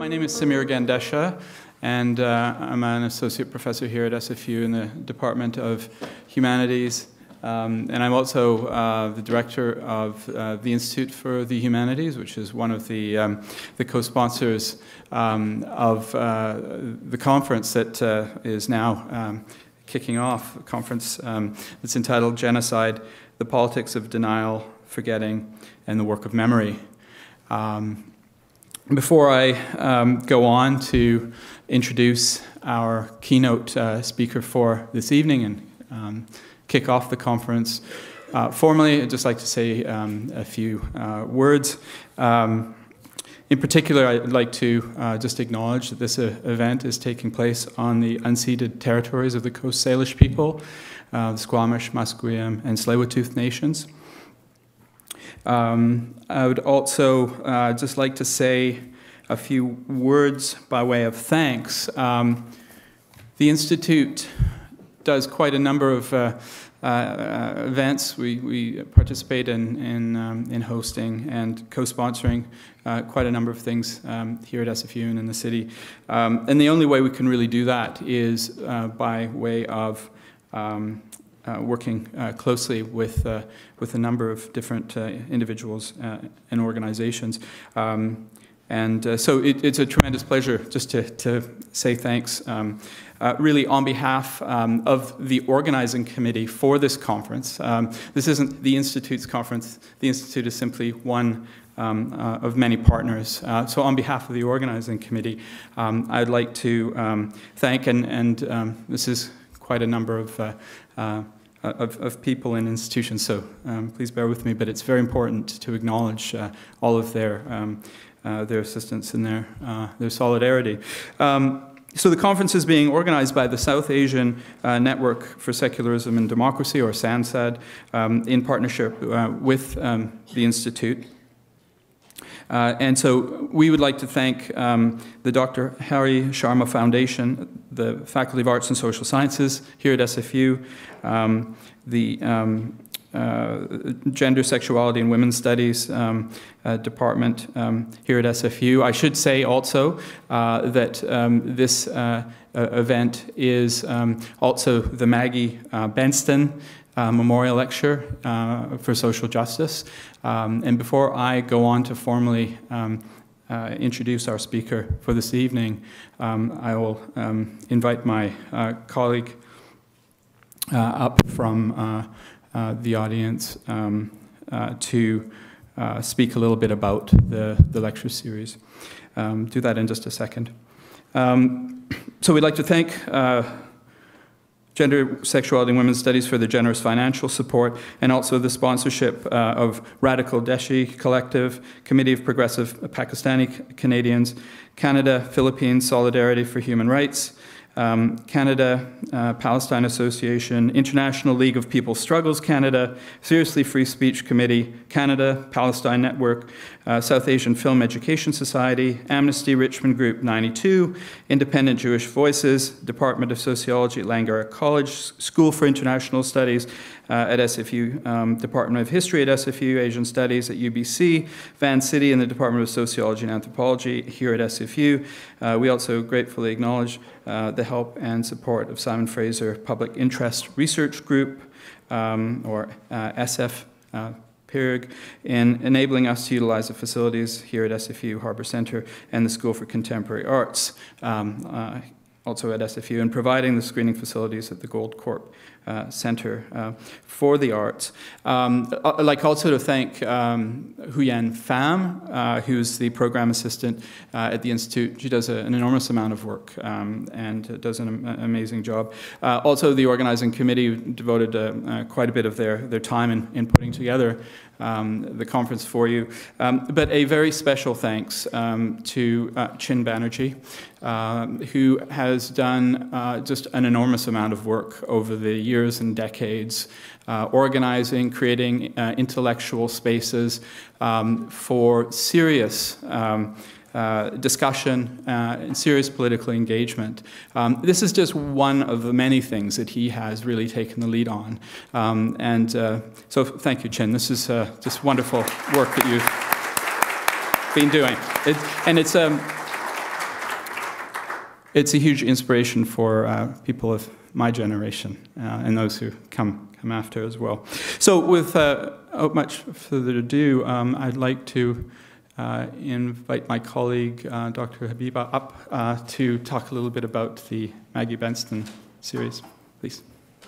My name is Samir Gandesha, and I'm an associate professor here at SFU in the Department of Humanities. And I'm also the director of the Institute for the Humanities, which is one of the co-sponsors of the conference that is now kicking off, a conference that's entitled Genocide, the Politics of Denial, Forgetting, and the Work of Memory. Before I go on to introduce our keynote speaker for this evening and kick off the conference formally, I'd just like to say a few words. In particular, I'd like to just acknowledge that this event is taking place on the unceded territories of the Coast Salish people, the Squamish, Musqueam, and Tsleil-Waututh nations. I would also just like to say a few words by way of thanks. The Institute does quite a number of events. We participate in hosting and co-sponsoring quite a number of things here at SFU and in the city. And the only way we can really do that is by way of working closely with a number of different individuals and organizations. So it's a tremendous pleasure just to say thanks, really on behalf of the organizing committee for this conference. This isn't the Institute's conference. The Institute is simply one of many partners. So on behalf of the organizing committee, I'd like to thank, and this is quite a number of people and institutions, so please bear with me, but it's very important to acknowledge all of their assistance and their solidarity. So the conference is being organized by the South Asian Network for Secularism and Democracy, or SANSAD, in partnership with the Institute. And so we would like to thank the Dr. Hari Sharma Foundation, the Faculty of Arts and Social Sciences here at SFU, the Gender, Sexuality, and Women's Studies Department here at SFU. I should say also that this event is also the Maggie Benston Memorial Lecture for Social Justice. And before I go on to formally introduce our speaker for this evening, I will invite my colleague up from the audience to speak a little bit about the lecture series. Do that in just a second. So we'd like to thank Gender, Sexuality, and Women's Studies for the generous financial support, and also the sponsorship of Radical Deshi Collective, Committee of Progressive Pakistani Canadians, Canada, Philippines Solidarity for Human Rights, Canada, Palestine Association, International League of People's Struggles Canada, Seriously Free Speech Committee, Canada, Palestine Network, South Asian Film Education Society, Amnesty Richmond Group 92, Independent Jewish Voices, Department of Sociology at Langara College, School for International Studies at SFU, Department of History at SFU, Asian Studies at UBC, Van City and the Department of Sociology and Anthropology here at SFU. We also gratefully acknowledge the help and support of Simon Fraser Public Interest Research Group, or SF PIRG, in enabling us to utilize the facilities here at SFU Harbour Centre and the School for Contemporary Arts, also at SFU, and providing the screening facilities at the Gold Corp Centre for the Arts. I'd like also to thank Huyen Pham, who's the program assistant at the Institute. She does an enormous amount of work and does an amazing job. Also, the organizing committee devoted quite a bit of their time in putting together the conference for you. But a very special thanks to Chin Banerjee, who has done just an enormous amount of work over the years and decades, organizing, creating intellectual spaces for serious discussion and serious political engagement. This is just one of the many things that he has really taken the lead on. So thank you, Chin. This is just wonderful work that you've been doing. it's a huge inspiration for people of my generation and those who come after as well. So without much further ado, I'd like to invite my colleague, Dr. Habiba, up to talk a little bit about the Maggie Benston series. Please.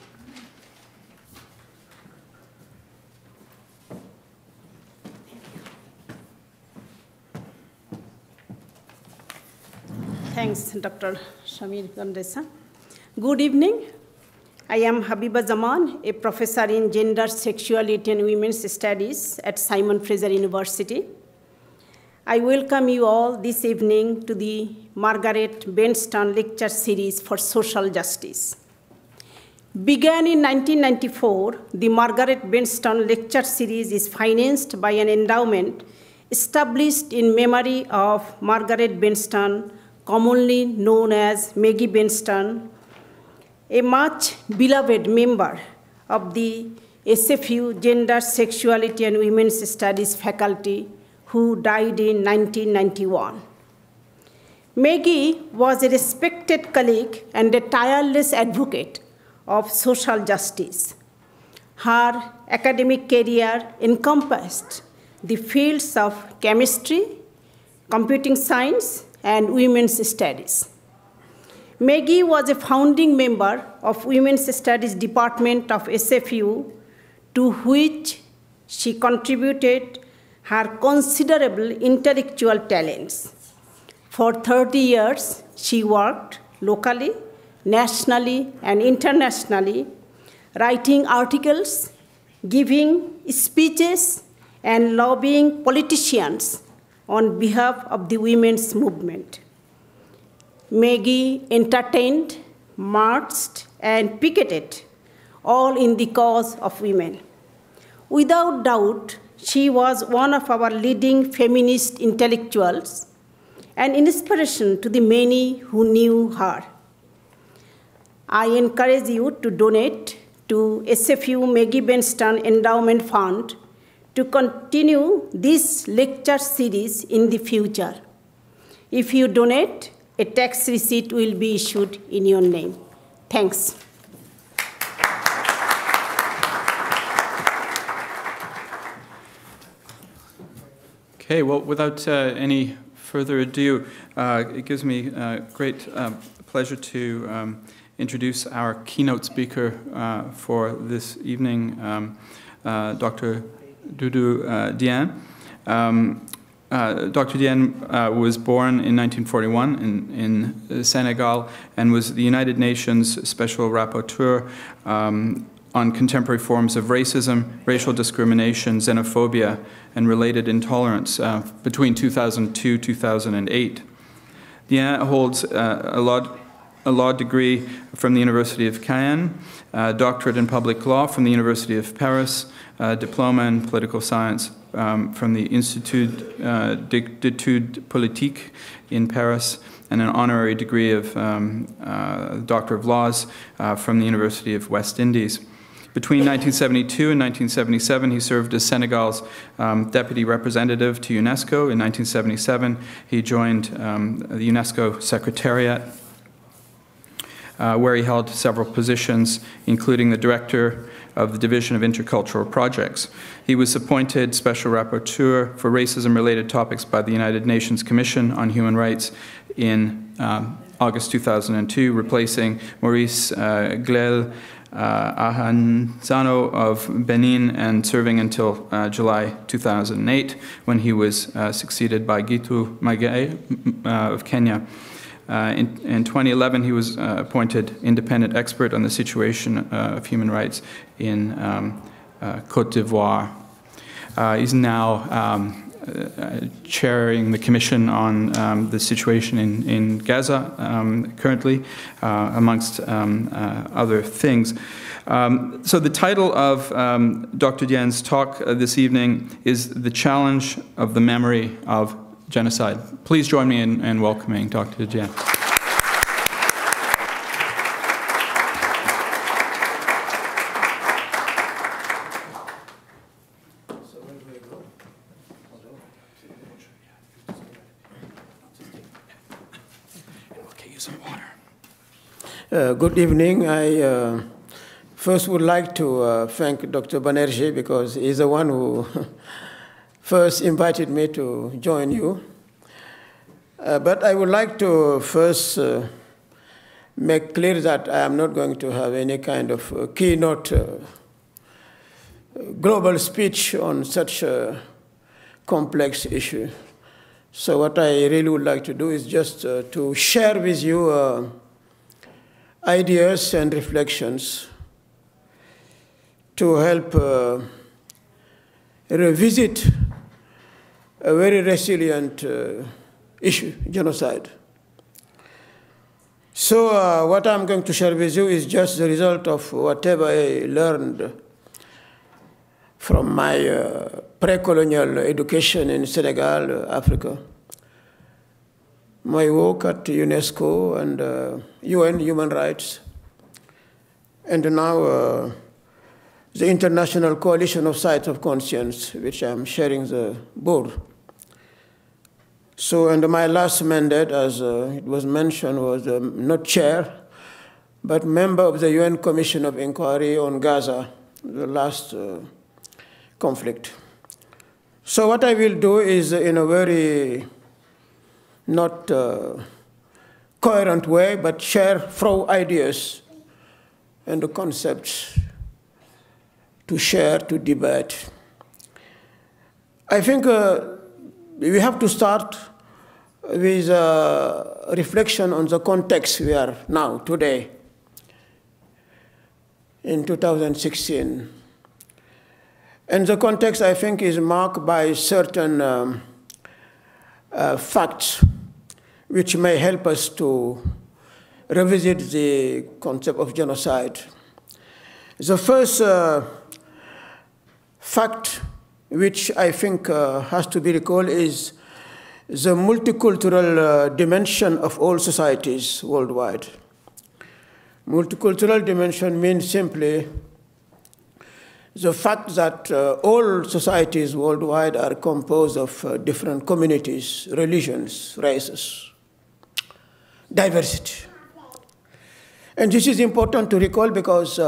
Thanks, Dr. Shamir Gandesa. Good evening. I am Habiba Zaman, a professor in gender, sexuality, and women's studies at Simon Fraser University. I welcome you all this evening to the Margaret Benston Lecture Series for Social Justice. Began in 1994, the Margaret Benston Lecture Series is financed by an endowment established in memory of Margaret Benston, commonly known as Maggie Benston, a much beloved member of the SFU Gender, Sexuality, and Women's Studies faculty who died in 1991. Maggie was a respected colleague and a tireless advocate of social justice. Her academic career encompassed the fields of chemistry, computing science, and women's studies. Maggie was a founding member of Women's Studies Department of SFU, to which she contributed her considerable intellectual talents. For 30 years, she worked locally, nationally, and internationally, writing articles, giving speeches, and lobbying politicians on behalf of the women's movement. Maggie entertained, marched, and picketed, all in the cause of women. Without doubt, she was one of our leading feminist intellectuals, an inspiration to the many who knew her. I encourage you to donate to SFU Maggie Benston Endowment Fund to continue this lecture series in the future. If you donate, a tax receipt will be issued in your name. Thanks. Okay, well, without any further ado, it gives me great pleasure to introduce our keynote speaker for this evening, Dr. Doudou Diène. Dr. Diène was born in 1941 in Senegal and was the United Nations Special Rapporteur on contemporary forms of racism, racial discrimination, xenophobia, and related intolerance between 2002-2008. Diène holds a law degree from the University of Caen, a doctorate in public law from the University of Paris, a diploma in political science from the Institut d'études politiques in Paris, and an honorary degree of Doctor of Laws from the University of West Indies. Between 1972 and 1977, he served as Senegal's deputy representative to UNESCO. In 1977, he joined the UNESCO Secretariat, where he held several positions, including the director of the Division of Intercultural Projects. He was appointed Special Rapporteur for racism-related topics by the United Nations Commission on Human Rights in August 2002, replacing Maurice Glel Ahanzano of Benin, and serving until July 2008, when he was succeeded by Gitu Maggie of Kenya. In 2011, he was appointed independent expert on the situation of human rights in Côte d'Ivoire. He's now chairing the Commission on the situation in Gaza currently, amongst other things. So the title of Dr. Diène's talk this evening is The Challenge of the Memory of Genocide. Please join me in welcoming Dr. Diène. you some water. Good evening. I first would like to thank Dr. Banerjee because he's the one who first invited me to join you. But I would like to first make clear that I am not going to have any kind of keynote global speech on such a complex issue. So what I really would like to do is just to share with you ideas and reflections to help revisit a very resilient issue, genocide. So what I'm going to share with you is just the result of whatever I learned from my pre-colonial education in Senegal, Africa, my work at UNESCO and UN Human Rights, and now the International Coalition of Sites of Conscience, which I'm sharing the board. So, and my last mandate, as it was mentioned, was not chair, but member of the UN Commission of Inquiry on Gaza, the last conflict. So what I will do is, in a very not coherent way, but share through ideas and the concepts to share, to debate. I think we have to start with a reflection on the context we are now, today, in 2016. And the context, I think, is marked by certain facts which may help us to revisit the concept of genocide. The first fact which I think has to be recalled is the multicultural dimension of all societies worldwide. Multicultural dimension means simply the fact that all societies worldwide are composed of different communities, religions, races, diversity. And this is important to recall because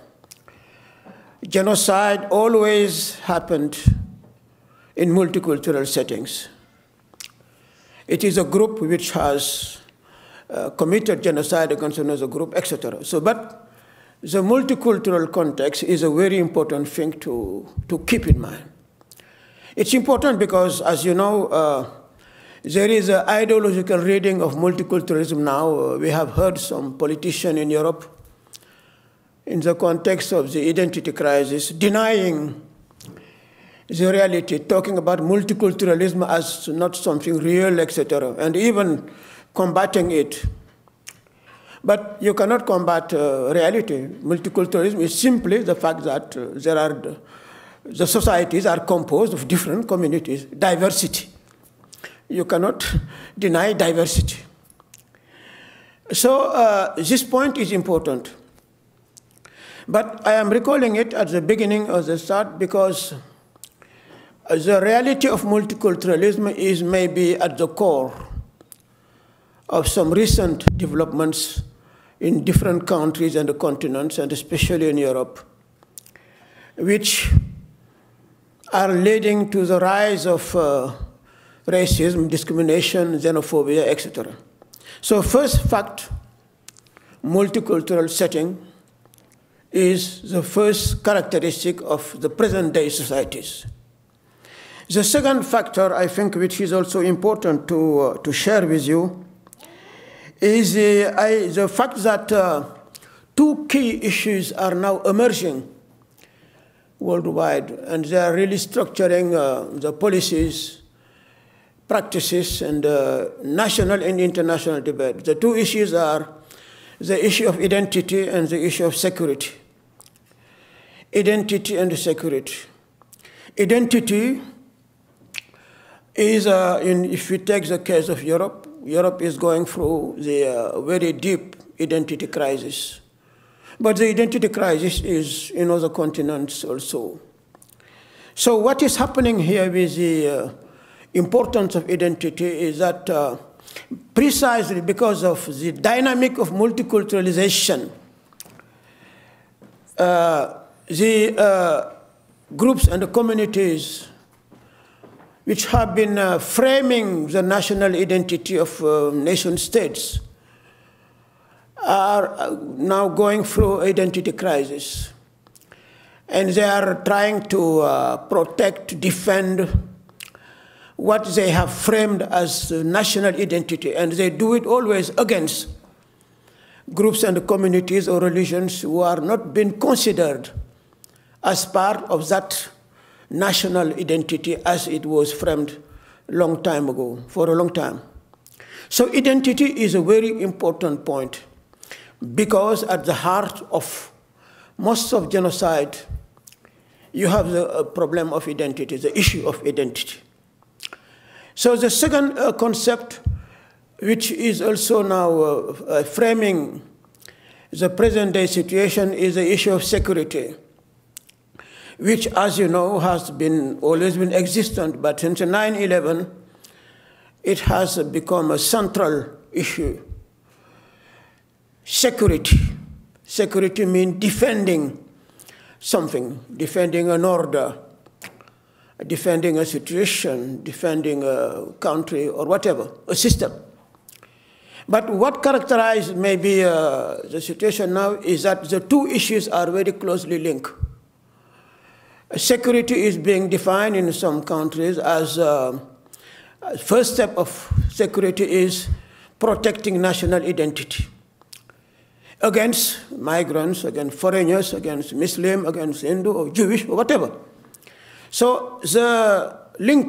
genocide always happened in multicultural settings. It is a group which has committed genocide against another group, etc. So, but the multicultural context is a very important thing to keep in mind. It's important because, as you know, there is an ideological reading of multiculturalism now. We have heard some politicians in Europe, in the context of the identity crisis, denying the reality, talking about multiculturalism as not something real, etc., and even combating it. But you cannot combat reality. Multiculturalism is simply the fact that the societies are composed of different communities, diversity. You cannot deny diversity. So this point is important. But I am recalling it at the beginning of the start because the reality of multiculturalism is maybe at the core of some recent developments in different countries and the continents, and especially in Europe, which are leading to the rise of racism, discrimination, xenophobia, etc. So first fact, multicultural setting is the first characteristic of the present-day societies. The second factor, I think, which is also important to share with you, is the fact that two key issues are now emerging worldwide, and they are really structuring the policies, practices, and national and international debate. The two issues are the issue of identity and the issue of security. Identity and security. Identity is, if we take the case of Europe, Europe is going through the very deep identity crisis. But the identity crisis is in other continents also. So what is happening here with the importance of identity is that precisely because of the dynamic of multiculturalization, the groups and the communities which have been framing the national identity of nation states are now going through identity crisis. And they are trying to protect, defend what they have framed as national identity. And they do it always against groups and communities or religions who are not being considered as part of that national identity as it was framed a long time ago, for a long time. So identity is a very important point, because at the heart of most of genocide, you have the problem of identity, the issue of identity. So the second concept, which is also now framing the present-day situation, is the issue of security, which, as you know, has always been existent, but since 9/11, it has become a central issue. Security. Security means defending something, defending an order, defending a situation, defending a country, or whatever, a system. But what characterizes maybe the situation now is that the two issues are very closely linked. Security is being defined in some countries as first step of security is protecting national identity against migrants, against foreigners, against Muslim, against Hindu, or Jewish, or whatever. So the link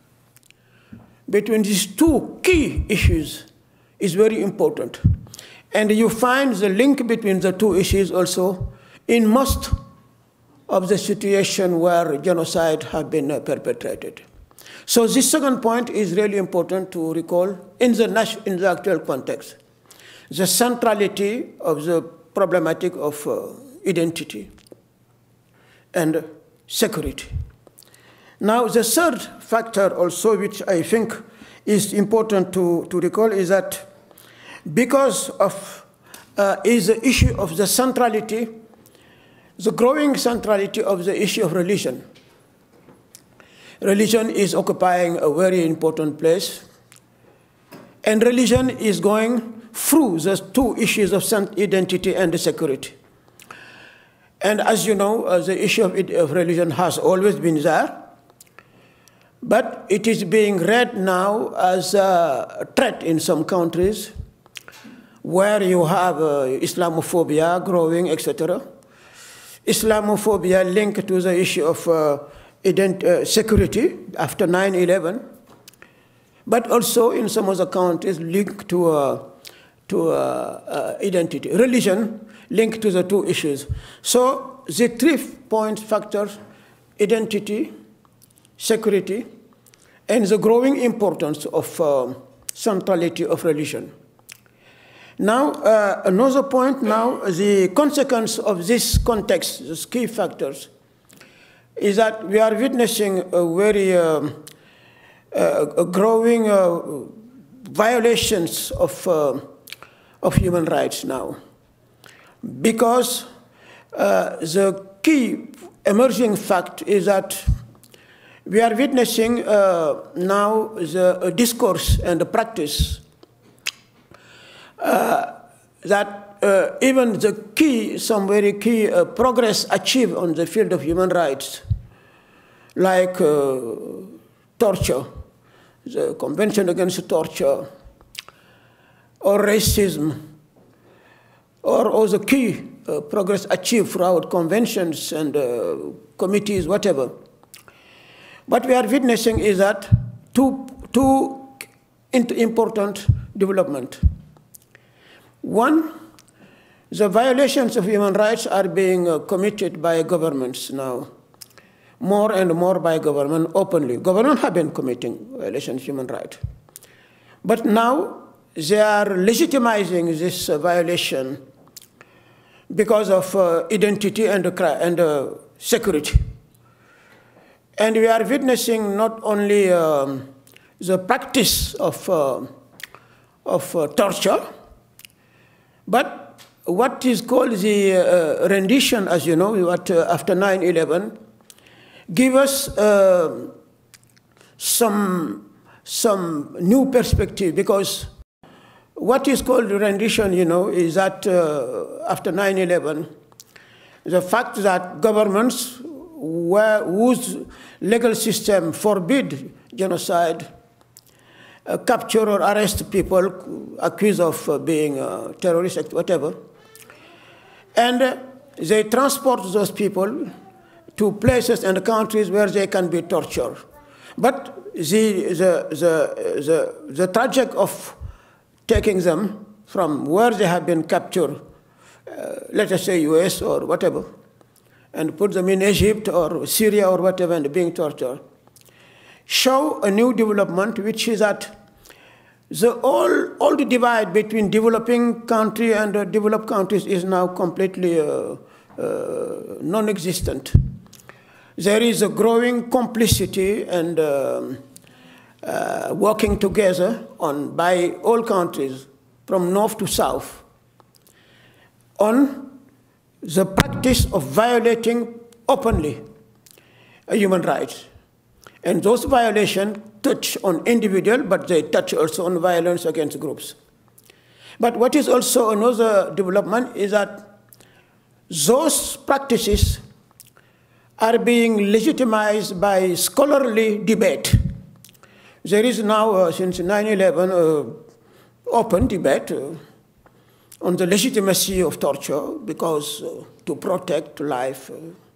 between these two key issues is very important. And you find the link between the two issues also in most of the situation where genocide have been perpetrated. So this second point is really important to recall in the actual context. The centrality of the problematic of identity and security. Now, the third factor also, which I think is important to recall, is that because of is the issue of the centrality, the growing centrality of the issue of religion. Religion is occupying a very important place, and religion is going through the two issues of identity and security. And as you know, the issue of religion has always been there, but it is being read now as a threat in some countries where you have Islamophobia growing, etc. Islamophobia linked to the issue of security after 9/11, but also in some other countries linked to identity. Religion linked to the two issues. So the 3-point factors, identity, security, and the growing importance of centrality of religion. Now, another point now, the consequence of this context, these key factors, is that we are witnessing a very growing violations of human rights now. Because the key emerging fact is that we are witnessing now the discourse and the practice that even the key, some very key progress achieved on the field of human rights, like torture, the Convention Against Torture, or racism, or all the key progress achieved throughout conventions and committees, whatever. What we are witnessing is that two important developments. One, the violations of human rights are being committed by governments now, more and more by government openly. Governments have been committing violations of human rights. But now they are legitimizing this violation because of identity and security. And we are witnessing not only the practice of torture. But what is called the rendition, as you know, after 9/11, give us some new perspective, because what is called rendition, is that after 9/11, the fact that governments whose legal system forbid genocide capture or arrest people accused of being terrorists, whatever, and they transport those people to places and countries where they can be tortured. But the tragic of taking them from where they have been captured, let us say US or whatever, and put them in Egypt or Syria or whatever and being tortured, show a new development, which is that all the divide between developing country and developed countries is now completely non-existent. There is a growing complicity and working together by all countries from north to south on the practice of violating openly human rights. And those violations touch on individual, but they touch also on violence against groups. But what is also another development is that those practices are being legitimized by scholarly debate. There is now, since 9/11, open debate on the legitimacy of torture, because to protect life,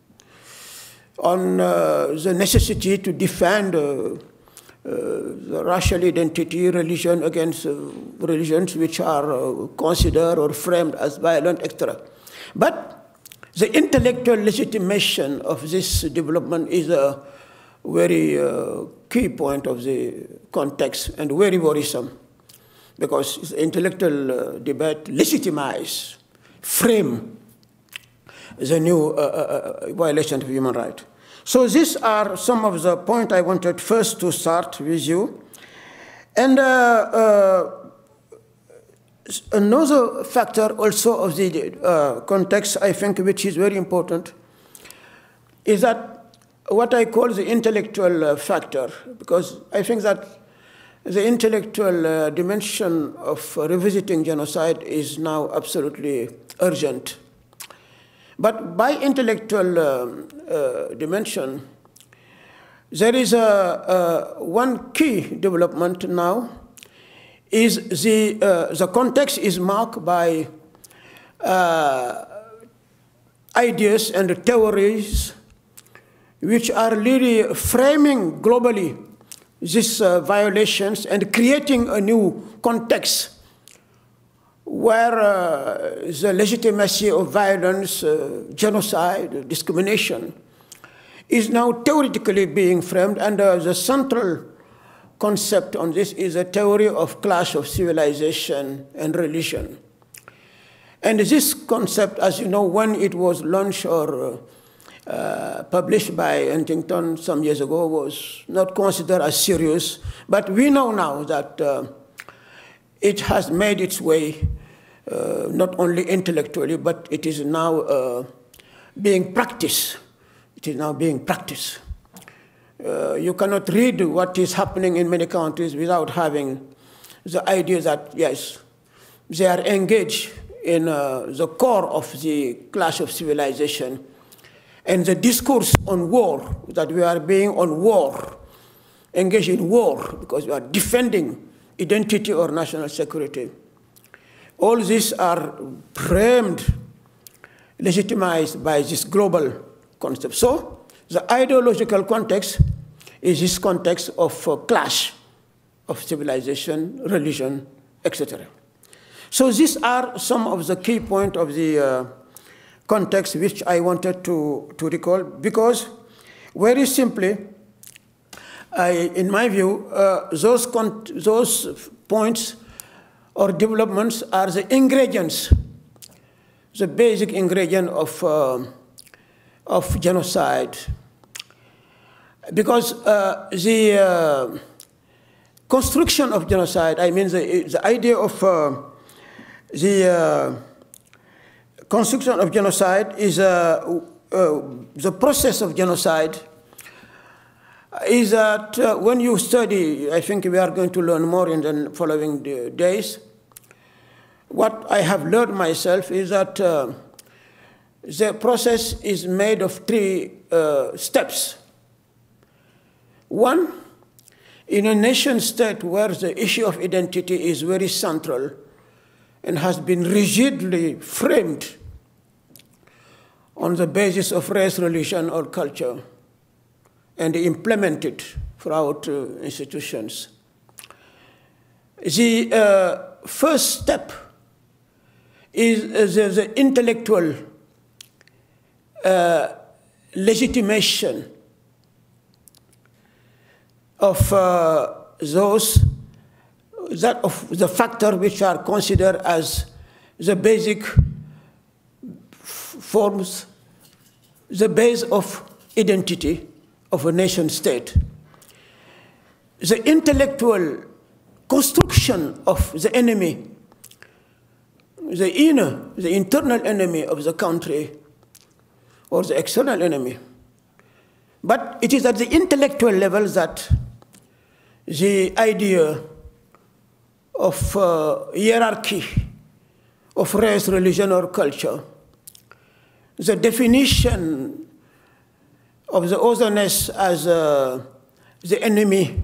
on the necessity to defend the racial identity, religion against religions which are considered or framed as violent, etc. But the intellectual legitimation of this development is a very key point of the context and very worrisome, because the intellectual debate legitimize, frame the new violation of human rights. So these are some of the points I wanted first to start with you. And another factor also of the context, I think, which is very important, is that what I call the intellectual factor, because I think that the intellectual dimension of revisiting genocide is now absolutely urgent. But by intellectual dimension, there is one key development now, is the context is marked by ideas and theories which are really framing globally these violations and creating a new context where the legitimacy of violence, genocide, discrimination is now theoretically being framed, and the central concept on this is a theory of clash of civilization and religion. And this concept, as you know, when it was launched or published by Huntington some years ago, was not considered as serious, but we know now that it has made its way not only intellectually, but it is now being practiced. It is now being practiced. You cannot read what is happening in many countries without having the idea that, yes, they are engaged in the core of the clash of civilization, and the discourse on war, that we are being on war, engaged in war, because we are defending identity or national security. All these are framed, legitimized by this global concept. So the ideological context is this context of clash of civilization, religion, etc. So these are some of the key points of the context which I wanted to recall, because very simply, in my view, those points or developments are the ingredients, the basic ingredient of genocide. Because the construction of genocide, I mean the idea of the construction of genocide is the process of genocide is that when you study, I think we are going to learn more in the following days, what I have learned myself is that the process is made of three steps. One, in a nation state where the issue of identity is very central and has been rigidly framed on the basis of race, religion, or culture, and implemented throughout institutions. The first step is the intellectual legitimation of the factors which are considered as the basic forms, the base of identity of a nation state. The intellectual construction of the enemy, the internal enemy of the country, or the external enemy. But it is at the intellectual level that the idea of hierarchy of race, religion, or culture, the definition of the otherness as the enemy,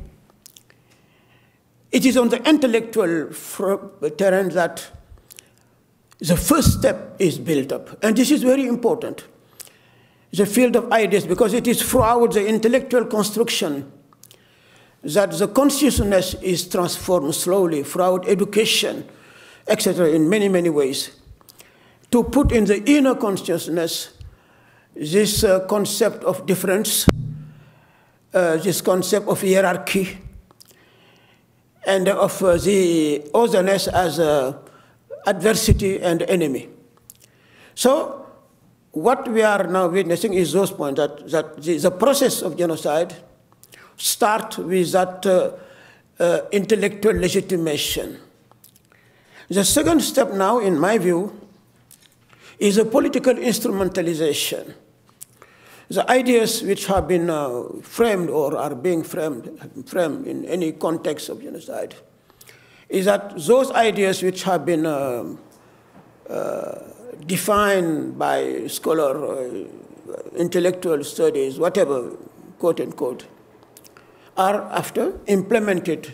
it is on the intellectual terrain that the first step is built up. And this is very important, the field of ideas, because it is throughout the intellectual construction that the consciousness is transformed slowly throughout education, etc., in many, many ways, to put in the inner consciousness this concept of difference, this concept of hierarchy, and of the otherness as adversity and enemy. So what we are now witnessing is those points, that the process of genocide starts with that intellectual legitimation. The second step now, in my view, is a political instrumentalization. The ideas which have been framed or are being framed in any context of genocide is that those ideas which have been defined by scholar, intellectual studies, whatever, quote unquote, are after implemented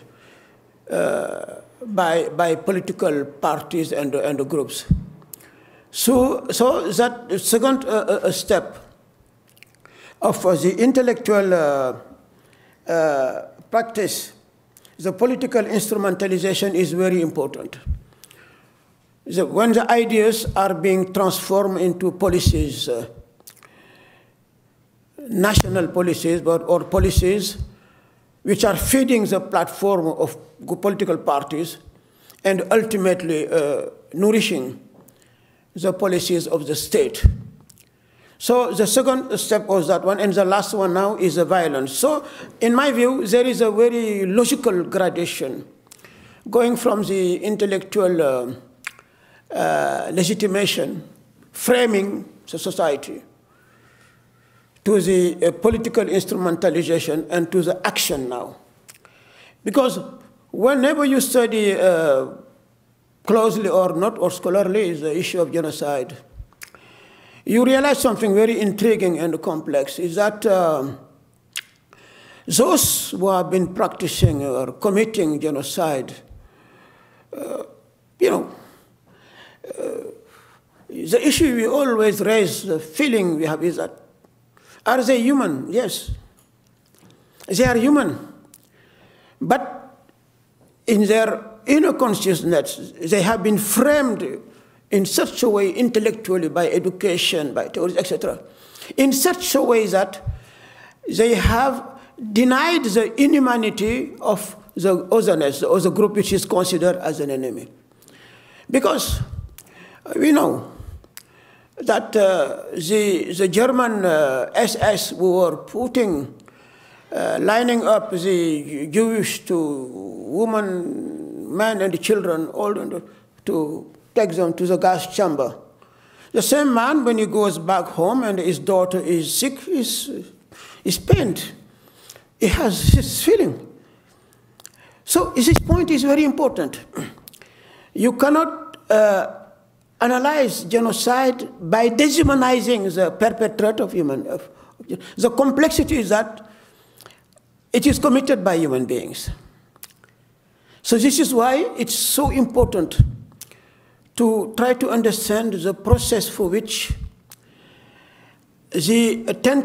by political parties and groups. So that second step of the intellectual practice, the political instrumentalization is very important. When the ideas are being transformed into policies, national policies, or policies which are feeding the platform of political parties and ultimately nourishing the policies of the state. So the second step was that one, and the last one now is the violence. So in my view, there is a very logical gradation going from the intellectual legitimation, framing the society, to the political instrumentalization and to the action now. Because whenever you study closely or not, or scholarly, the issue of genocide, you realize something very intriguing and complex, is that those who have been practicing or committing genocide, the issue we always raise, the feeling we have is that, are they human? Yes, they are human. But in their inner consciousness, they have been framed in such a way intellectually by education, by theories, etc., in such a way that they have denied the inhumanity of the otherness, or the group which is considered as an enemy. Because we know that the German SS were putting lining up the Jewish to women, men and children, all to take them to the gas chamber. The same man, when he goes back home and his daughter is sick, is pained. He has this feeling. So this point is very important. You cannot analyze genocide by dehumanizing the perpetrator of the complexity is that it is committed by human beings. So this is why it's so important to try to understand the process for which the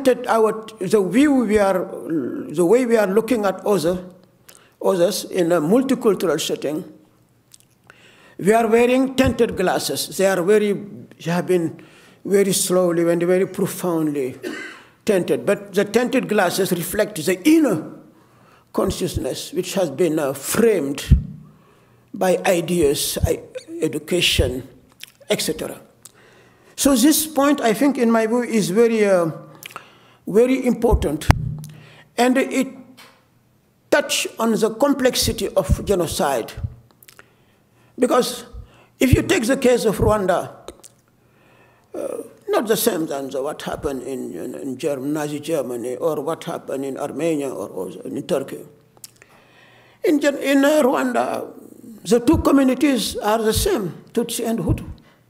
way we are looking at others in a multicultural setting. We are wearing tinted glasses. They have been very slowly and very profoundly tinted. But the tinted glasses reflect the inner consciousness which has been framed by ideas, education, etc. So this point, I think, in my view, is very, very important. And it touches on the complexity of genocide. Because if you take the case of Rwanda, not the same than what happened in Nazi Germany or what happened in Armenia or in Turkey. In Rwanda, the two communities are the same, Tutsi and Hutu.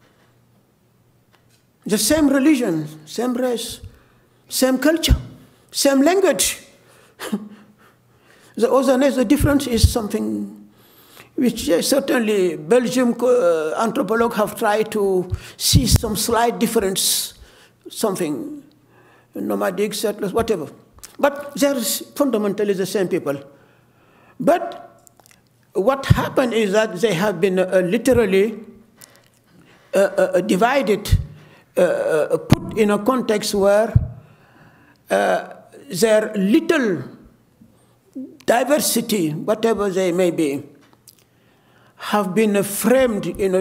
The same religion, same race, same culture, same language. The otherness, the difference is something which certainly Belgian anthropologists have tried to see some slight difference, something, nomadic, settlers, whatever. But they're fundamentally the same people. But what happened is that they have been literally divided, put in a context where their little diversity, whatever they may be, have been framed in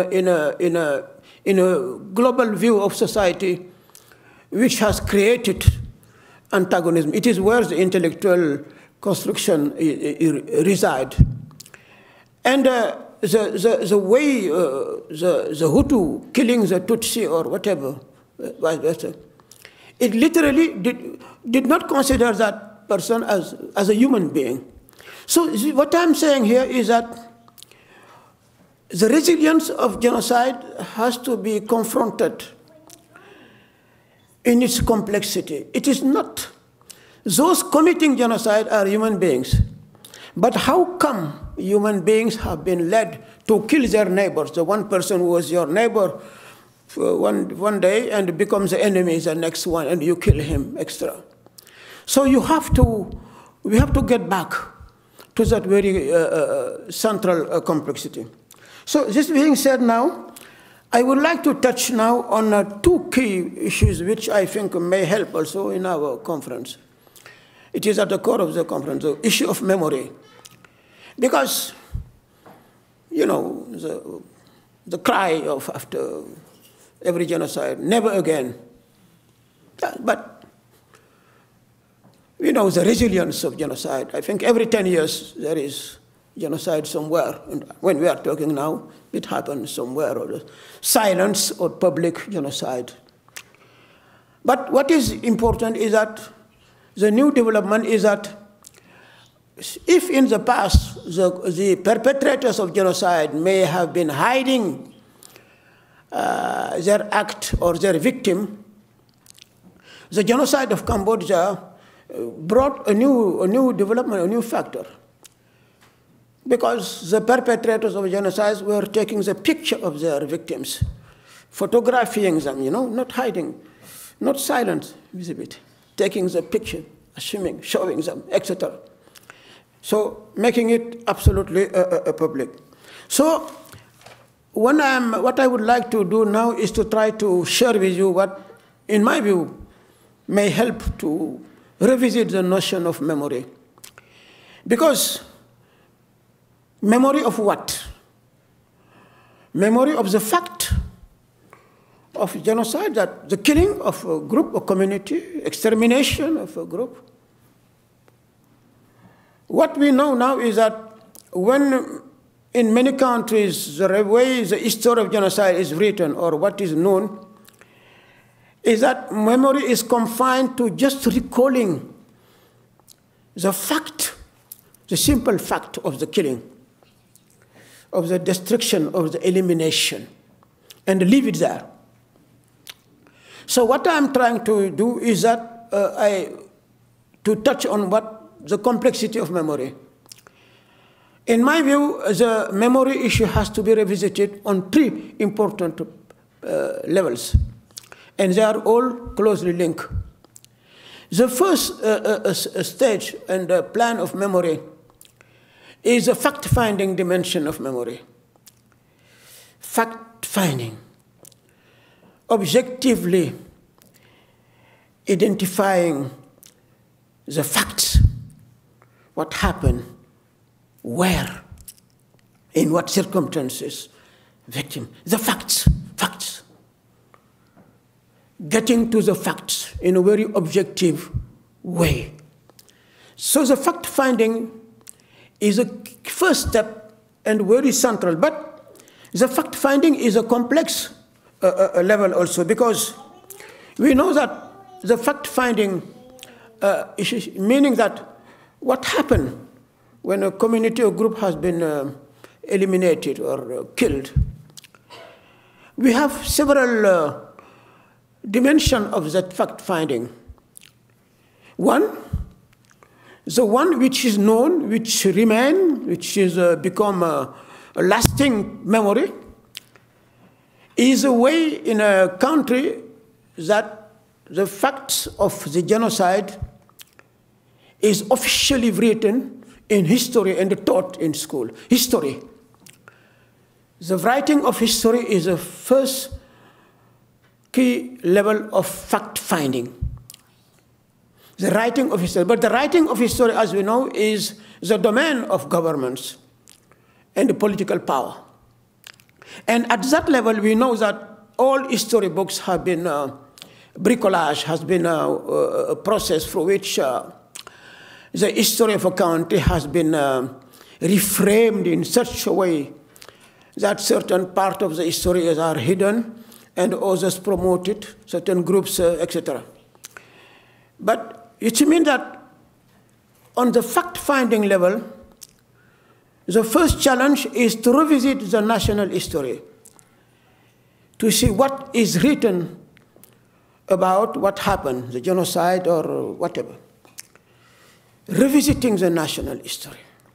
a global view of society which has created antagonism. It is where the intellectual construction resides. And the way the Hutu killing the Tutsi or whatever, vice versa, it literally did not consider that person as a human being. So what I'm saying here is that the resilience of genocide has to be confronted in its complexity. It is not. Those committing genocide are human beings. But how come human beings have been led to kill their neighbors? The one person who was your neighbor for one day and becomes the enemy the next one, and you kill him extra. So we have to get back to that very central complexity. So this being said now, I would like to touch now on two key issues which I think may help also in our conference. It is at the core of the conference, the issue of memory. Because, you know, the cry of after every genocide, never again. Yeah, but, you know, the resilience of genocide. I think every 10 years there is genocide somewhere. And when we are talking now, it happens somewhere, or silence or public genocide. But what is important is that the new development is that if in the past the perpetrators of genocide may have been hiding their act or their victim, the genocide of Cambodia brought a new development, a new factor. Because the perpetrators of genocide were taking the picture of their victims, photographing them, you know, not hiding, not silent, visibility, taking the picture, assuming, showing them, etc. So making it absolutely public. So what I would like to do now is to try to share with you what, in my view, may help to revisit the notion of memory. Because memory of what? Memory of the fact of genocide, that the killing of a group or community, extermination of a group, What we know now is that when in many countries the way the history of genocide is written, or what is known, is that memory is confined to just recalling the fact, the simple fact of the killing, of the destruction, of the elimination, and leave it there. So what I'm trying to do is that to touch on what the complexity of memory. In my view, the memory issue has to be revisited on three important levels, and they are all closely linked. The first stage and plan of memory is a fact-finding dimension of memory. Fact-finding, objectively identifying the facts, what happened, where, in what circumstances, victim, the facts. Getting to the facts in a very objective way. So the fact-finding is a first step and very central, but the fact-finding is a complex level also, because we know that the fact-finding meaning that what happened when a community or group has been eliminated or killed. We have several dimension of that fact-finding. One, the one which is known, which remain, which is become a lasting memory, is a way in a country that the facts of the genocide is officially written in history and taught in school. History. The writing of history is the first key level of fact-finding. The writing of history. But the writing of history, as we know, is the domain of governments and the political power. And at that level, we know that all history books have been, bricolage has been a process for which the history of a country has been reframed in such a way that certain part of the history are hidden and others promoted, certain groups, etc. But it means that on the fact-finding level, the first challenge is to revisit the national history, to see what is written about what happened, the genocide or whatever. Revisiting the national history.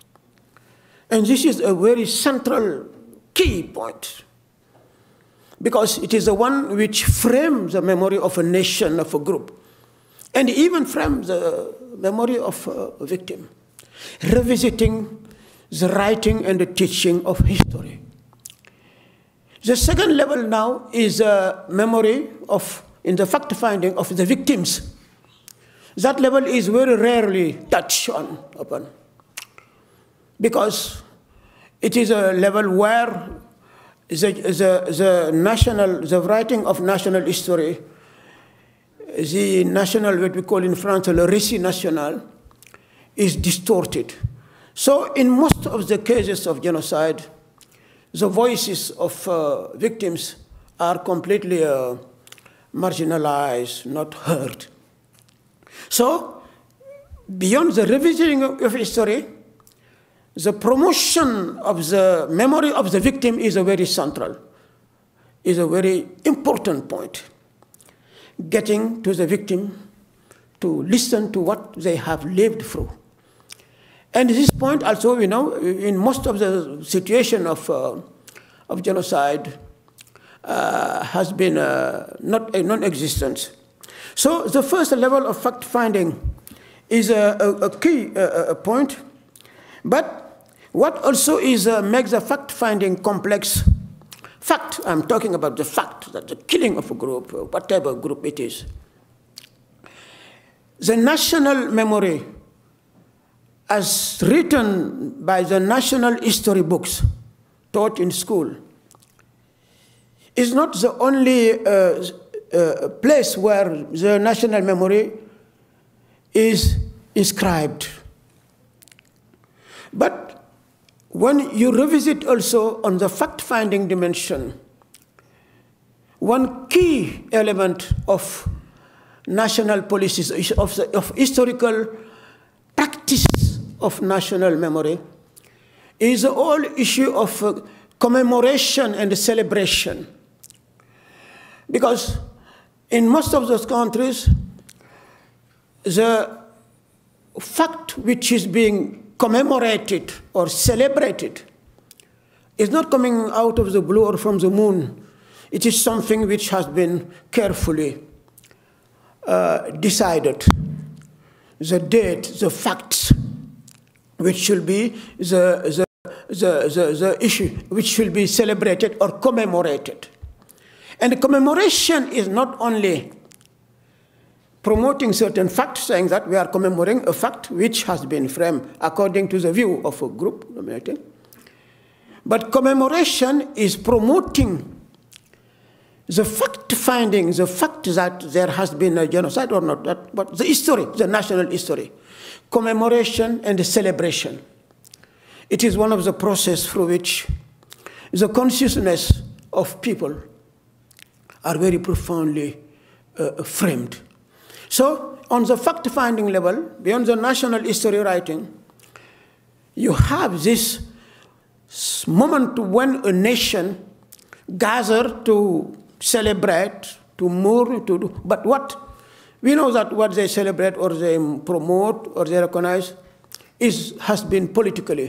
And this is a very central key point, because it is the one which frames the memory of a nation, of a group, and even frames the memory of a victim. Revisiting the writing and the teaching of history. The second level now is a memory of, in the fact-finding of the victims. That level is very rarely touched upon, because it is a level where the writing of national history, the national, what we call in France, le récit national, is distorted. So in most of the cases of genocide, the voices of victims are completely marginalized, not heard. So beyond the revisiting of history, the promotion of the memory of the victim is a very central, is a very important point. Getting to the victim to listen to what they have lived through. And this point also, we know, in most of the situation of genocide has been not a non-existence. So the first level of fact-finding is a key point, but what also is makes the fact-finding complex? Fact, I'm talking about the fact that the killing of a group, whatever group it is. The national memory, as written by the national history books taught in school, is not the only place where the national memory is inscribed. But when you revisit also on the fact-finding dimension, one key element of national policies, of historical practice of national memory, is the whole issue of commemoration and celebration. Because in most of those countries, the fact which is being commemorated or celebrated is not coming out of the blue or from the moon. It is something which has been carefully decided. The date, the facts, which should be the issue, which should be celebrated or commemorated. And commemoration is not only promoting certain facts, saying that we are commemorating a fact which has been framed according to the view of a group, but commemoration is promoting the fact-finding, the fact that there has been a genocide or not, but the history, the national history, commemoration and celebration. It is one of the processes through which the consciousness of people are very profoundly framed. So, on the fact-finding level, beyond the national history writing, you have this moment when a nation gathers to celebrate, to mourn, to do. But what? We know that what they celebrate or they promote or they recognize has been politically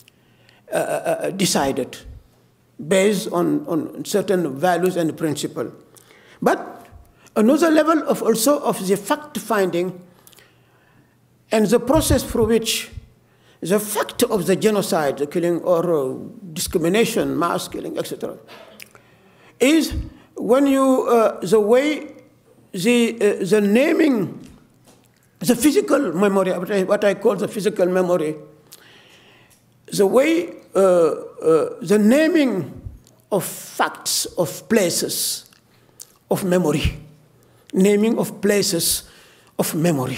decided based on certain values and principles. But another level of also of the fact-finding and the process through which the fact of the genocide, the killing or discrimination, mass killing, etc., is when you, the way the naming, the physical memory, what I call the physical memory, the way the naming of facts, of places, of memory, naming of places of memory.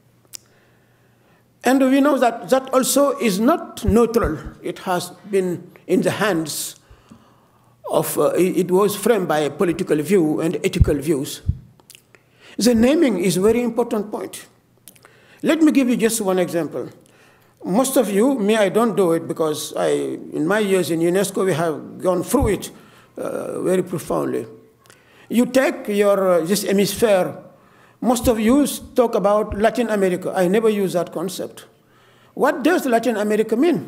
And we know that that also is not neutral. It has been in the hands of, it was framed by a political view and ethical views. The naming is a very important point. Let me give you just one example. Most of you, me, I don't do it because in my years in UNESCO, we have gone through it very profoundly. You take this hemisphere, most of you talk about Latin America. I never use that concept. What does Latin America mean?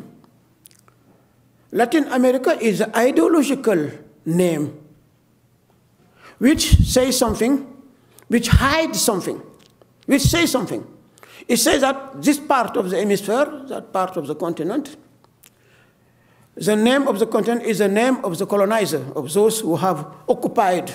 Latin America is an ideological name which says something, which hides something, which says something. It says that this part of the hemisphere, that part of the continent, the name of the continent is the name of the colonizer, of those who have occupied,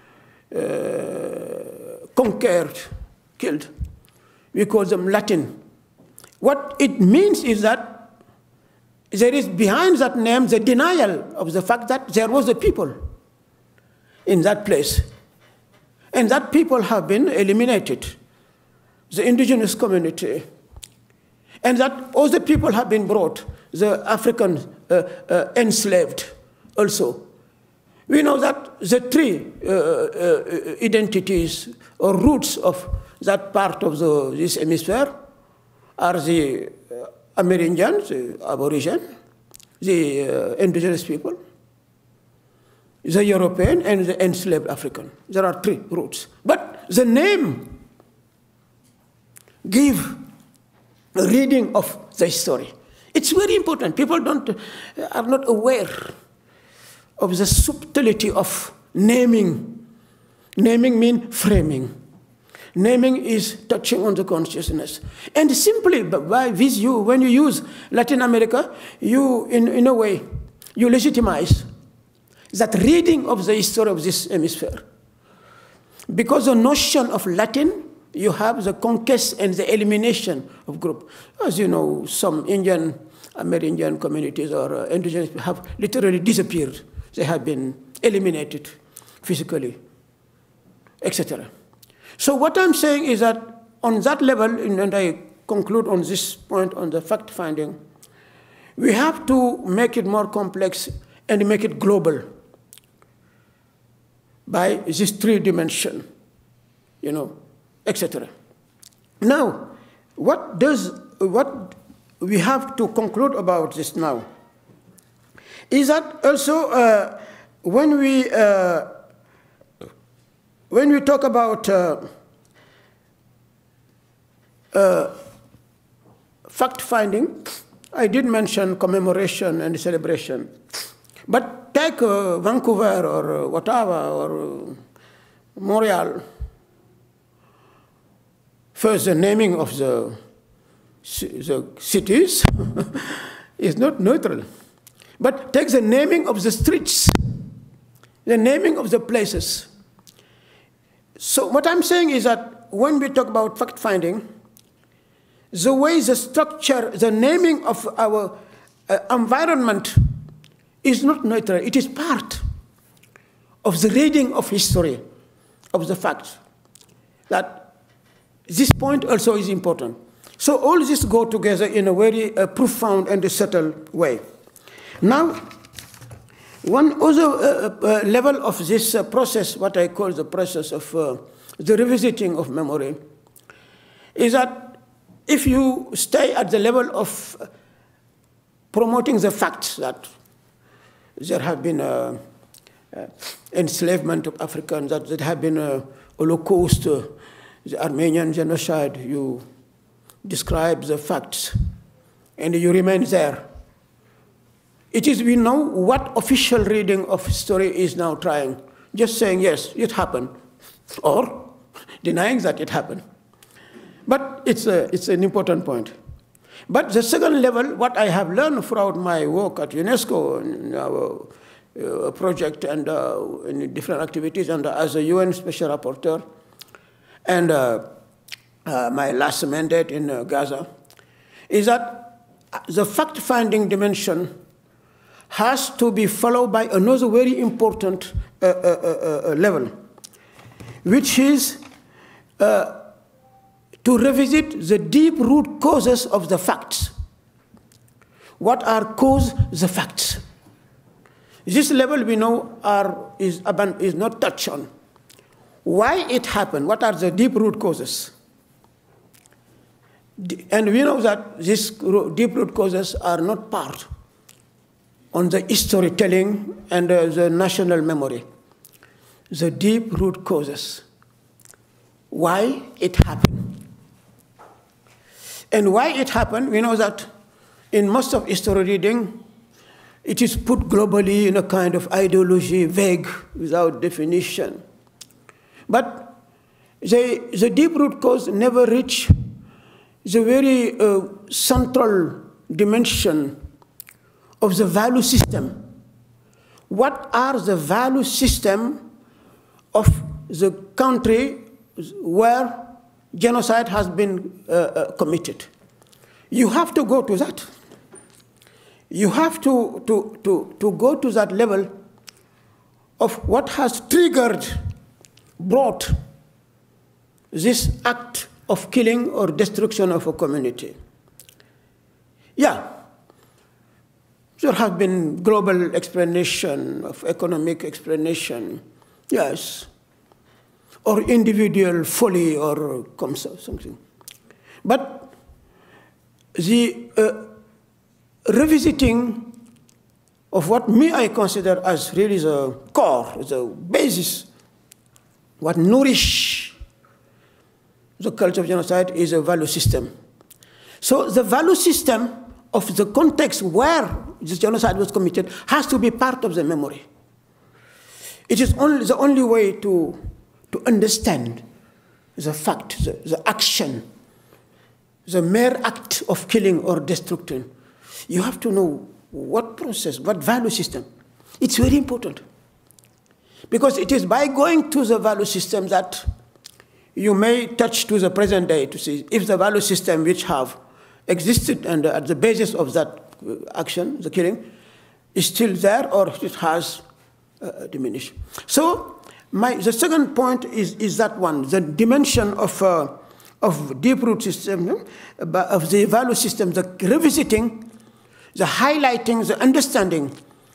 conquered, killed. We call them Latin. What it means is that there is behind that name the denial of the fact that there was a people in that place. And that people have been eliminated, the indigenous community. And that all the people have been brought, the African enslaved also. We know that the three identities or roots of that part of this hemisphere are the Amerindians, the Aborigine, the indigenous people, the European, and the enslaved African. There are three roots. But the name gives a reading of the story. It's very important. People are not aware of the subtlety of naming. Naming means framing. Naming is touching on the consciousness. And simply by this view, when you use Latin America, you, in a way, you legitimize that reading of the history of this hemisphere. Because the notion of Latin, you have the conquest and the elimination of group. As you know, some Indian, Amerindian communities or indigenous have literally disappeared. They have been eliminated physically, etc. So what I'm saying is that on that level, and I conclude on this point on the fact-finding, we have to make it more complex and make it global by this 3 dimension, etc. Now, what we have to conclude about this now is that also when we talk about fact-finding, I did mention commemoration and celebration. But take Vancouver or Ottawa or Montreal. First, the naming of the cities is not neutral. But take the naming of the streets, the naming of the places. So what I'm saying is that when we talk about fact-finding, the way the structure, the naming of our environment is not neutral. It is part of the reading of history, of the facts. That this point also is important. So all this go together in a very profound and subtle way. Now, one other level of this process, what I call the process of the revisiting of memory, is that if you stay at the level of promoting the facts that there have been enslavement of Africans, that there have been a Holocaust, the Armenian genocide, you describe the facts, and you remain there. It is, we know what official reading of history is now trying, just saying, yes, it happened, or denying that it happened. But it's an important point. But the second level, what I have learned throughout my work at UNESCO, in our project and in different activities, and as a UN Special Rapporteur, and my last mandate in Gaza, is that the fact-finding dimension has to be followed by another very important level, which is to revisit the deep root causes of the facts. What are cause the facts? This level we know is not touched on. Why it happened? What are the deep root causes? And we know that these deep root causes are not part on the storytelling and the national memory. The deep root causes. Why it happened. And why it happened, we know that in most of history reading, it is put globally in a kind of ideology, vague, without definition. But the deep root cause never reach the very central dimension of the value system. What are the value system of the country where genocide has been committed? You have to go to that. You have to go to that level of what has brought this act of killing or destruction of a community. Yeah, there have been global explanation of economic explanation, yes, or individual folly or something. But the revisiting of what I consider as really the core, the basis, what nourish the culture of genocide is a value system. So the value system of the context where this genocide was committed has to be part of the memory. It is the only way to understand the fact, the action, the mere act of killing or destruction. You have to know what process, what value system. It's very important. Because it is by going to the value system that you may touch to the present day to see if the value system which have existed and at the basis of that action, the killing, is still there or it has diminished. So the second point is that one, the dimension of deep root system, of the value system, the revisiting the highlighting, the understanding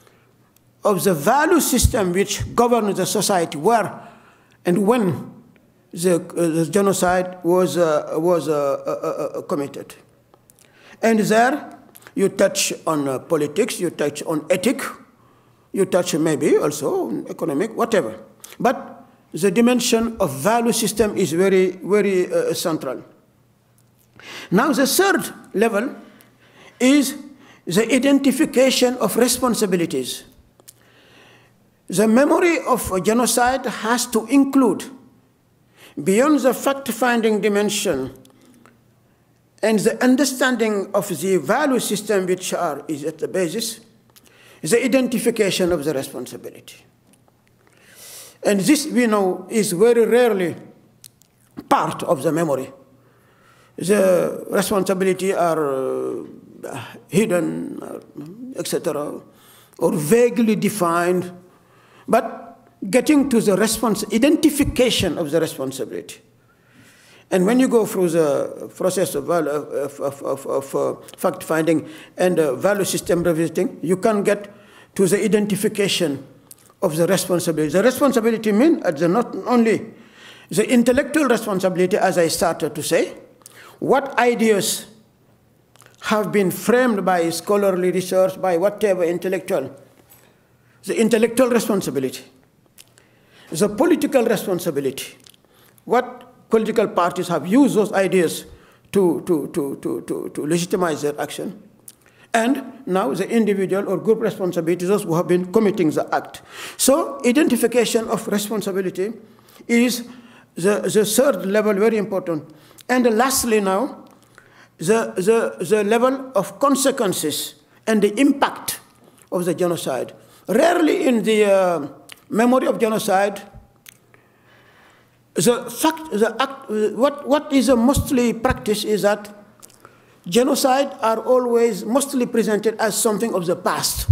of the value system which governs the society, where and when the genocide was committed. And there you touch on politics, you touch on ethics, you touch maybe also on economic, whatever. But the dimension of value system is very, very central. Now the third level is the identification of responsibilities. The memory of genocide has to include, beyond the fact-finding dimension and the understanding of the value system which is at the basis, the identification of the responsibility. And this, we know, is very rarely part of the memory. The responsibility are hidden, etc., or vaguely defined, but getting to the identification of the responsibility. And when you go through the process of fact-finding and value system revisiting, you can get to the identification of the responsibility. The responsibility means not only the intellectual responsibility, as I started to say, what ideas have been framed by scholarly research, by whatever intellectual, the intellectual responsibility, the political responsibility, what political parties have used those ideas to legitimize their action, and now the individual or group responsibilities, those who have been committing the act. So identification of responsibility is the third level, very important. And lastly now, the level of consequences and the impact of the genocide. Rarely in the memory of genocide, what is mostly practiced is that genocide are always mostly presented as something of the past.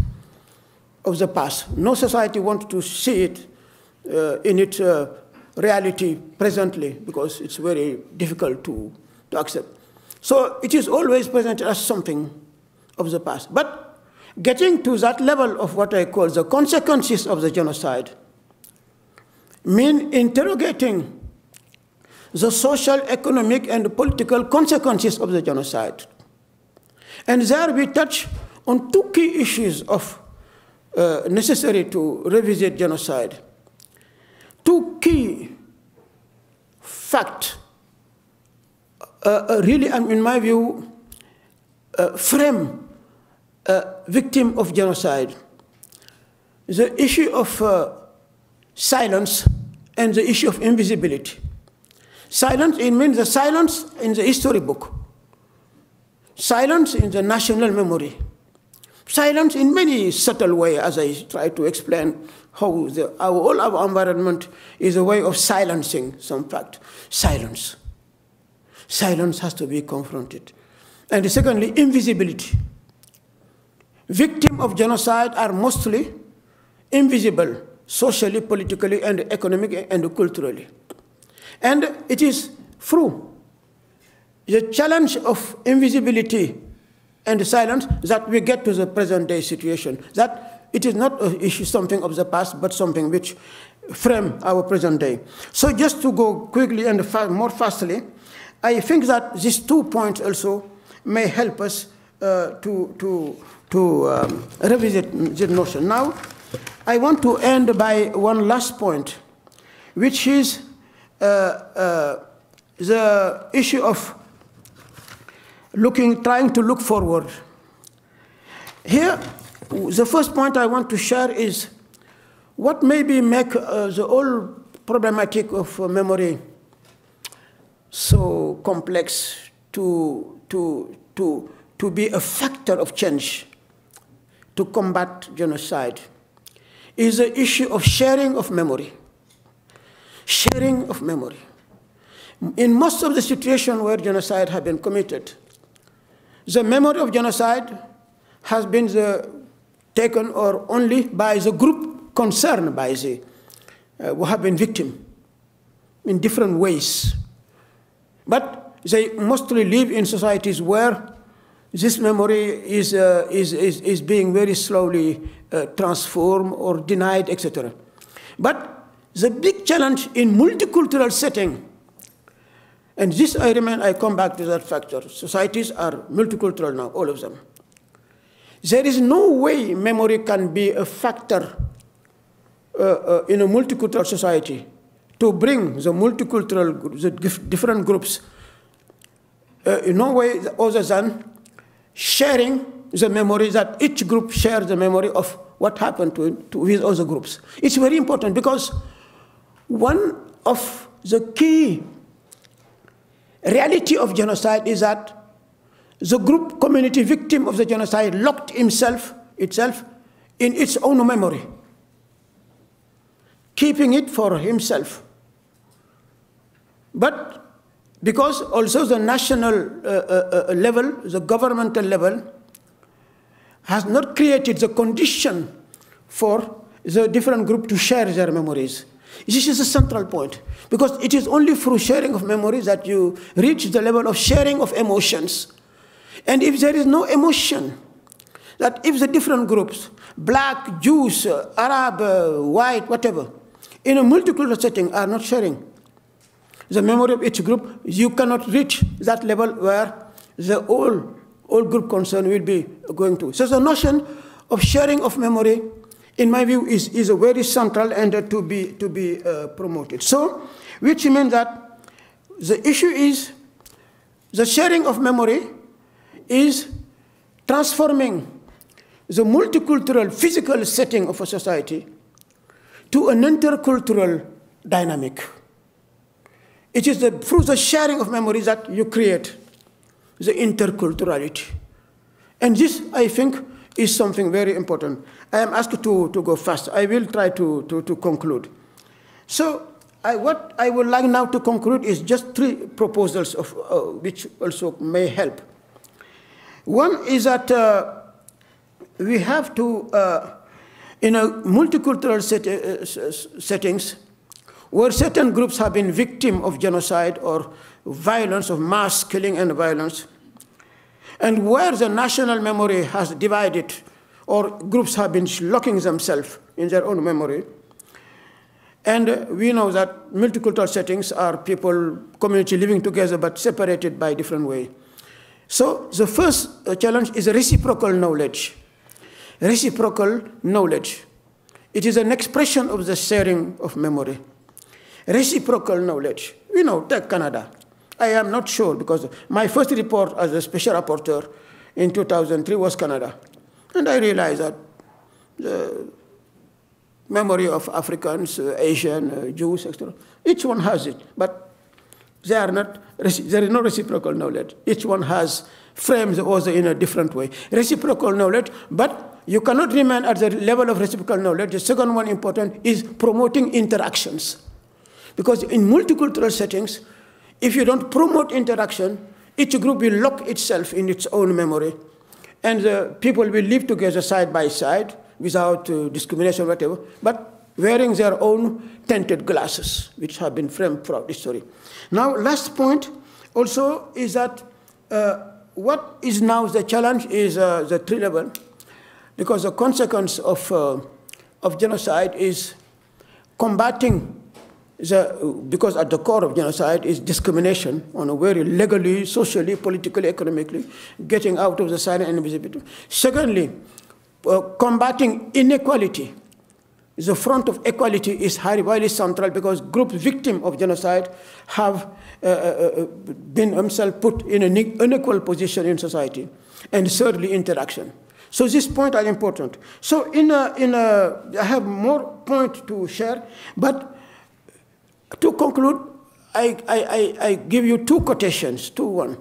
No society wants to see it in its reality presently, because it's very difficult to accept. So it is always presented as something of the past. But getting to that level of what I call the consequences of the genocide mean interrogating the social, economic, and political consequences of the genocide. And there we touch on two key issues of necessary to revisit genocide. Two key facts really, in my view, frame victim of genocide. The issue of silence and the issue of invisibility. Silence, it means the silence in the history book. Silence in the national memory. Silence in many subtle ways, as I try to explain how all our environment is a way of silencing some fact. Silence. Silence has to be confronted. And secondly, invisibility. Victims of genocide are mostly invisible, socially, politically, and economically, and culturally. And it is through the challenge of invisibility and silence that we get to the present-day situation. That it is not an issue, something of the past, but something which frame our present day. So just to go quickly and more fastly, I think that these 2 points also may help us to revisit the notion. Now, I want to end by one last point, which is the issue of trying to look forward. Here, the first point I want to share is what maybe make the whole problematic of memory so complex to be a factor of change to combat genocide is the issue of sharing of memory. Sharing of memory. In most of the situations where genocide has been committed, the memory of genocide has been taken or only by the group concerned by the who have been victims in different ways. But they mostly live in societies where this memory is being very slowly transformed or denied, etc. But the big challenge in multicultural setting, and this I come back to that factor. Societies are multicultural now, all of them. There is no way memory can be a factor in a multicultural society to bring the multicultural, the different groups, in no way other than sharing the memory, that each group shares the memory of what happened to his other groups. It's very important because one of the key reality of genocide is that the group community victim of the genocide locked itself in its own memory, keeping it for himself. But because also the national level, the governmental level, has not created the condition for the different group to share their memories. This is a central point, because it is only through sharing of memories that you reach the level of sharing of emotions. And if there is no emotion, that if the different groups, black, Jews, Arab, white, whatever, in a multicultural setting are not sharing the memory of each group, you cannot reach that level where the all group concern will be going to. So the notion of sharing of memory, in my view, is a very central and to be promoted. So, which means that the issue is the sharing of memory is transforming the multicultural physical setting of a society to an intercultural dynamic. It is through the sharing of memories that you create the interculturality. And this, I think, is something very important. I am asked to go fast. I will try to conclude. So what I would like now to conclude is just three proposals of, which also may help. One is that we have to, in a multicultural settings, where certain groups have been victims of genocide or violence, of mass killing and violence, and where the national memory has divided, or groups have been locking themselves in their own memory. And we know that multicultural settings are people, community living together but separated by different ways. So the first challenge is reciprocal knowledge. Reciprocal knowledge. It is an expression of the sharing of memory. Reciprocal knowledge. We know, take Canada. I am not sure, because my first report as a special rapporteur in 2003 was Canada. And I realized that the memory of Africans, Asian, Jews, etc., each one has it, but there is no reciprocal knowledge. Each one has frames the other in a different way. Reciprocal knowledge, but you cannot remain at the level of reciprocal knowledge. The second one important is promoting interactions. Because in multicultural settings, if you don't promote interaction, each group will lock itself in its own memory. And the people will live together side by side without discrimination or whatever, but wearing their own tinted glasses, which have been framed throughout history. Now, last point also is that what is now the challenge is the three level, because the consequence of genocide is combating because at the core of genocide is discrimination on a very legally, socially, politically, economically, getting out of the silent and invisibility. Secondly, combating inequality. The front of equality is highly central, because groups victims of genocide have been themselves put in an unequal position in society. And thirdly, interaction. So this point are important. So I have more points to share, but to conclude, I give you two quotations, one.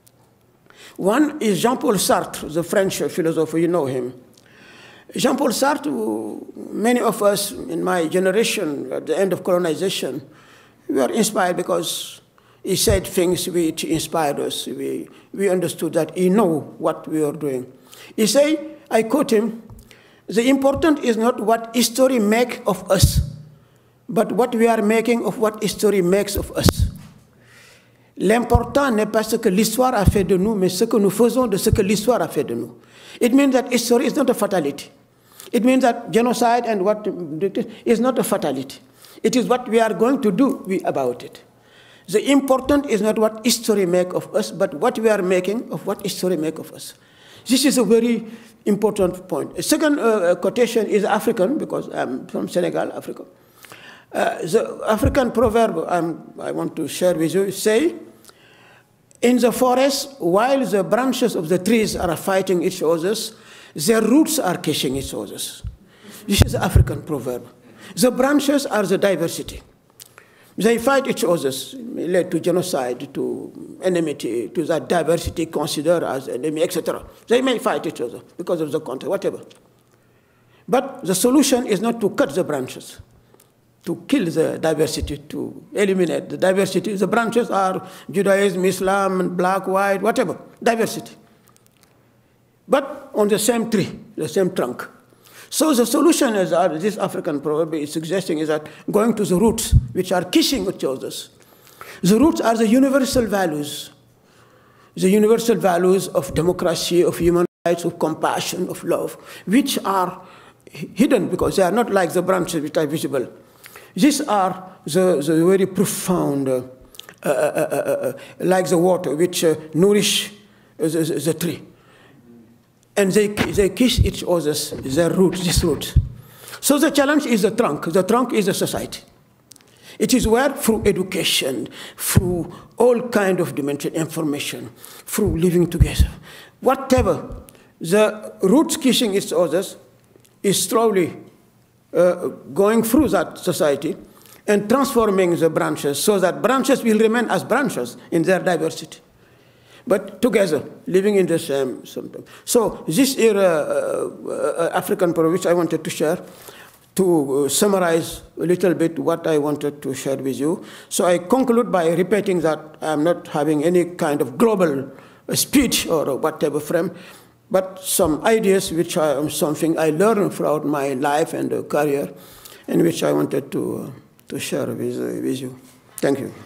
One is Jean-Paul Sartre, the French philosopher, you know him. Jean-Paul Sartre, many of us in my generation at the end of colonization, we were inspired because he said things which inspired us. We understood that he knew what we were doing. He said, I quote him, "The important is not what history makes of us, but what we are making of what history makes of us." L'important n'est pas ce que l'histoire a fait de nous, mais ce que nous faisons de ce que l'histoire a fait de nous. It means that history is not a fatality. It means that genocide and what is not a fatality. It is what we are going to do about it. The important is not what history makes of us, but what we are making of what history makes of us. This is a very important point. A second quotation is African, because I'm from Senegal, Africa. The African proverb I want to share with you say, in the forest, while the branches of the trees are fighting each other, their roots are kissing each other. This is the African proverb. The branches are the diversity. They fight each other, led to genocide, to enmity, to that diversity considered as enemy, etc. They may fight each other because of the context, whatever. But the solution is not to cut the branches, to kill the diversity, to eliminate the diversity. The branches are Judaism, Islam, black, white, whatever, diversity. But on the same tree, the same trunk. So the solution, as this African proverb is suggesting, is that going to the roots, which are kissing each other. The roots are the universal values of democracy, of human rights, of compassion, of love, which are hidden because they are not like the branches which are visible. These are the very profound, like the water, which nourish the tree. And they kiss each other's, their roots, these roots. So the challenge is the trunk. The trunk is the society. It is where, through education, through all kind of dimension, information, through living together, whatever, the roots kissing each other's is slowly going through that society and transforming the branches so that branches will remain as branches in their diversity, but together, living in the same something. So this is African proverb which I wanted to share to summarize a little bit what I wanted to share with you. So I conclude by repeating that I'm not having any kind of global speech or whatever frame, but some ideas which are something I learned throughout my life and career, and which I wanted to share with you. Thank you.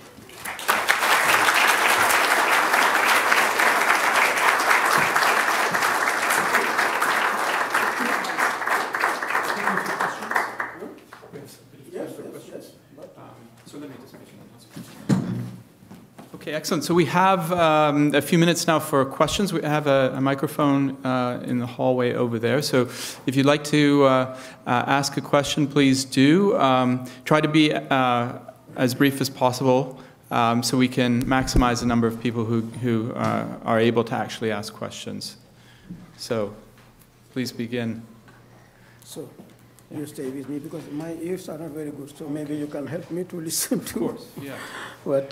Okay, excellent. So we have a few minutes now for questions. We have a microphone in the hallway over there. So if you'd like to ask a question, please do. Try to be as brief as possible so we can maximize the number of people who are able to actually ask questions. So please begin. So you stay with me because my ears are not very good, so maybe you can help me to listen to. Of course, yeah. What?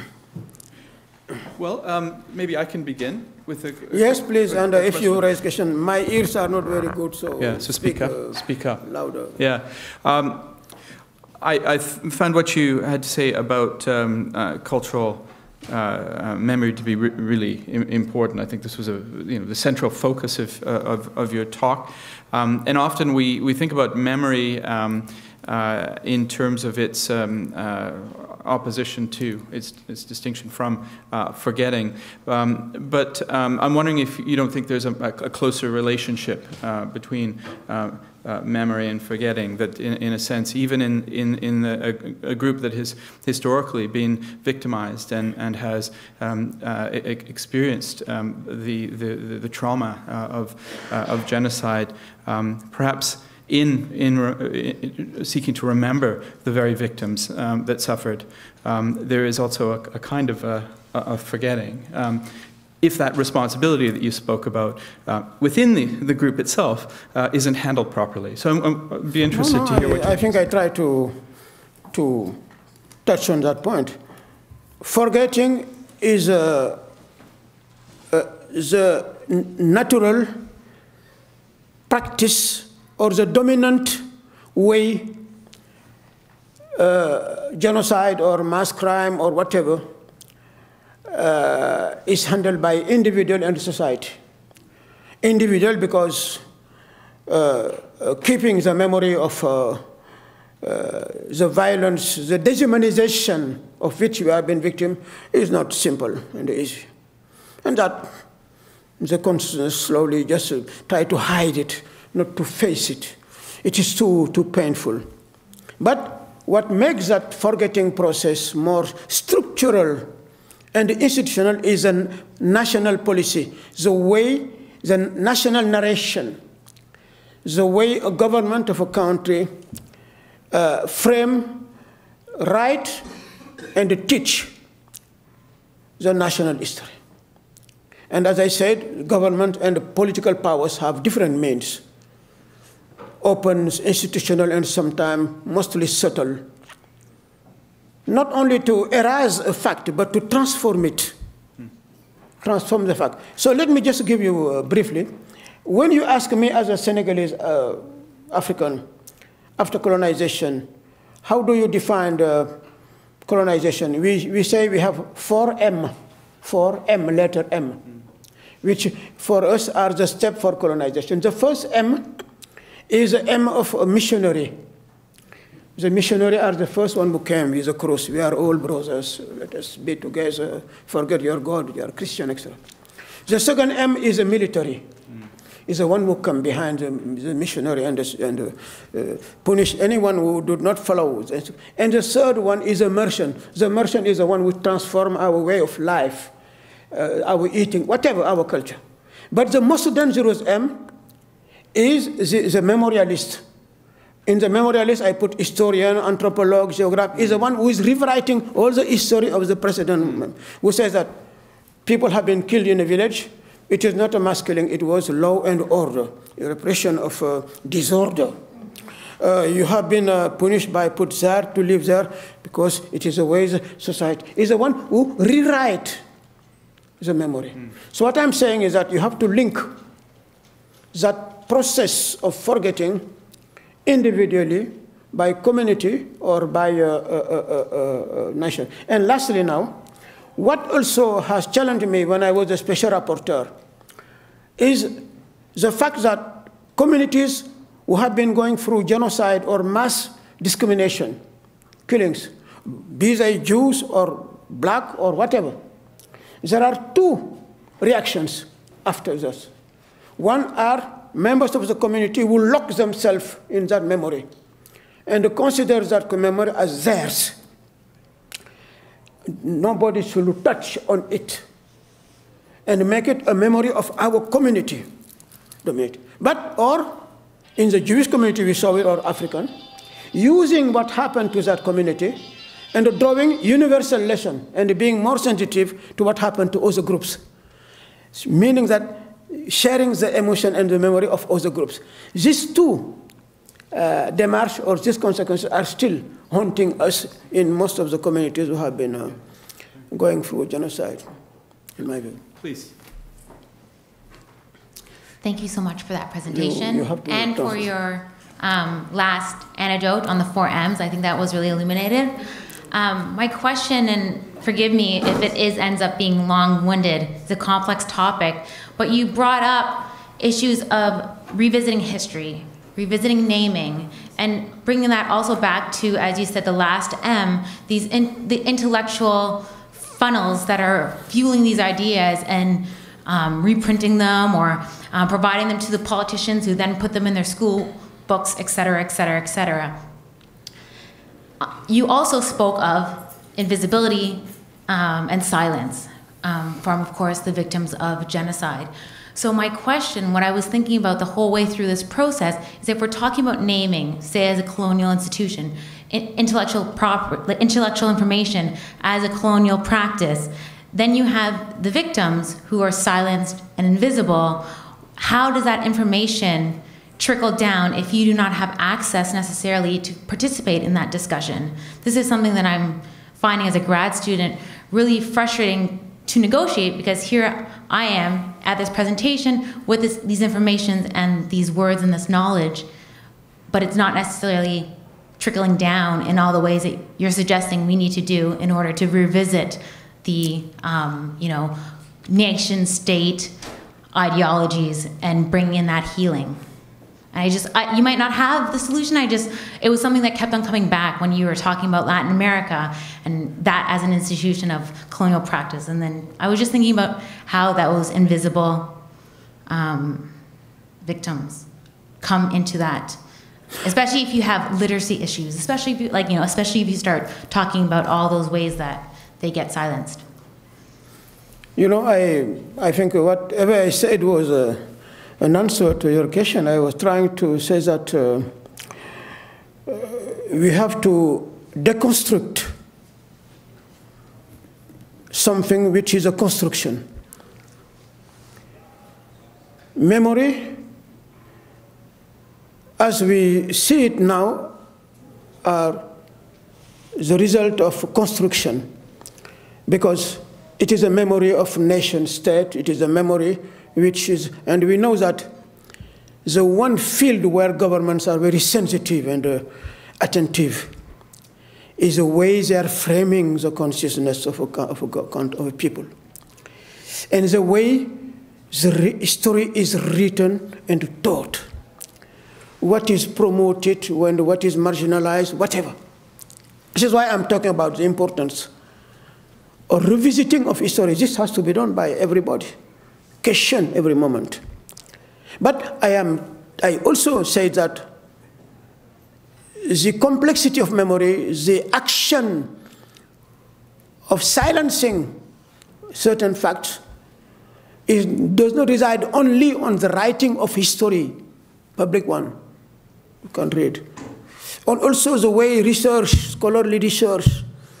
Well, maybe I can begin with a yes, please. And if you raise question, my ears are not very good, so yeah. So speak up. Speak up louder. Yeah. I found what you had to say about cultural memory to be really important. I think this was the central focus of your talk. And often we think about memory in terms of its opposition to, its distinction from forgetting. But I'm wondering if you don't think there's a closer relationship between memory and forgetting, that in a sense, even in a group that has historically been victimized and has experienced the trauma of genocide, perhaps in seeking to remember the very victims that suffered, there is also a kind of a forgetting. If that responsibility that you spoke about within the group itself isn't handled properly. So I'd be interested to hear what you I think I try to touch on that point. Forgetting is the natural practice or the dominant way genocide or mass crime or whatever is handled by individual and society. Individual because keeping the memory of the violence, the dehumanization of which we have been victim is not simple and easy. And that the consciousness slowly just try to hide it, not to face it. It is too painful. But what makes that forgetting process more structural and institutional is a national policy, the way, the national narration, the way a government of a country frame, write, and teach the national history. And as I said, government and political powers have different means. Open, institutional, and sometimes mostly subtle. Not only to erase a fact, but to transform it. Transform the fact. So let me just give you briefly. When you ask me as a Senegalese African, after colonization, how do you define the colonization? We say we have 4M, letter M, which for us are the step for colonization. The first M is the M of a missionary. The missionary are the first one who came with a cross. We are all brothers. Let us be together. Forget your God. You are Christian, etc. The second M is a military. Is the one who come behind the missionary and punish anyone who do not follow. And the third one is a merchant. The merchant is the one who transform our way of life, our eating, whatever, our culture. But the most dangerous M is the memorialist. In the memorialist, I put historian, anthropologist, geographer, is the one who is rewriting all the history of the precedent, who says that people have been killed in a village. It is not a mass killing, it was law and order, repression of disorder. You have been punished by put there to live there because it is a way the society is the one who rewrite the memory. So what I'm saying is that you have to link that process of forgetting individually, by community, or by nation. And lastly now, what also has challenged me when I was a special rapporteur is the fact that communities who have been going through genocide or mass discrimination, killings, be they Jews or black or whatever, there are two reactions after this. One are members of the community who lock themselves in that memory and consider that memory as theirs. Nobody should touch on it and make it a memory of our community. But, or in the Jewish community we saw it, or African, using what happened to that community and drawing universal lesson and being more sensitive to what happened to other groups. Meaning that sharing the emotion and the memory of other groups. These two démarches or these consequences are still haunting us in most of the communities who have been going through genocide, in my view. Please. Thank you so much for that presentation and for your last anecdote on the 4 M's. I think that was really illuminated. My question, and forgive me if it ends up being long-winded, it's a complex topic, but you brought up issues of revisiting history, revisiting naming, and bringing that also back to, as you said, the last M, the intellectual funnels that are fueling these ideas and reprinting them or providing them to the politicians who then put them in their school books, et cetera, et cetera, et cetera. You also spoke of invisibility and silence from, of course, the victims of genocide. So my question, what I was thinking about the whole way through this process, is if we're talking about naming, say as a colonial institution, intellectual information as a colonial practice, then you have the victims who are silenced and invisible. How does that information trickle down if you do not have access necessarily to participate in that discussion? This is something that I'm finding as a grad student really frustrating to negotiate, because here I am at this presentation with these informations and these words and this knowledge, but it's not necessarily trickling down in all the ways that you're suggesting we need to do in order to revisit the nation state ideologies and bring in that healing. And you might not have the solution. It was something that kept on coming back when you were talking about Latin America and that as an institution of colonial practice. And then I was just thinking about how those invisible victims come into that, especially if you have literacy issues, especially if you, especially if you start talking about all those ways that they get silenced. I think whatever I said was an answer to your question. I was trying to say that we have to deconstruct something which is a construction. Memory, as we see it now, are the result of construction, because it is a memory of nation state, it is a memory which is, and we know that the one field where governments are very sensitive and attentive is the way they are framing the consciousness of a people. And the way the story is written and taught. What is promoted, what is marginalized, whatever. This is why I'm talking about the importance of revisiting of history. This has to be done by everybody. Question every moment. But I also say that the complexity of memory, the action of silencing certain facts does not reside only on the writing of history, public one, you can read. And also the way research, scholarly research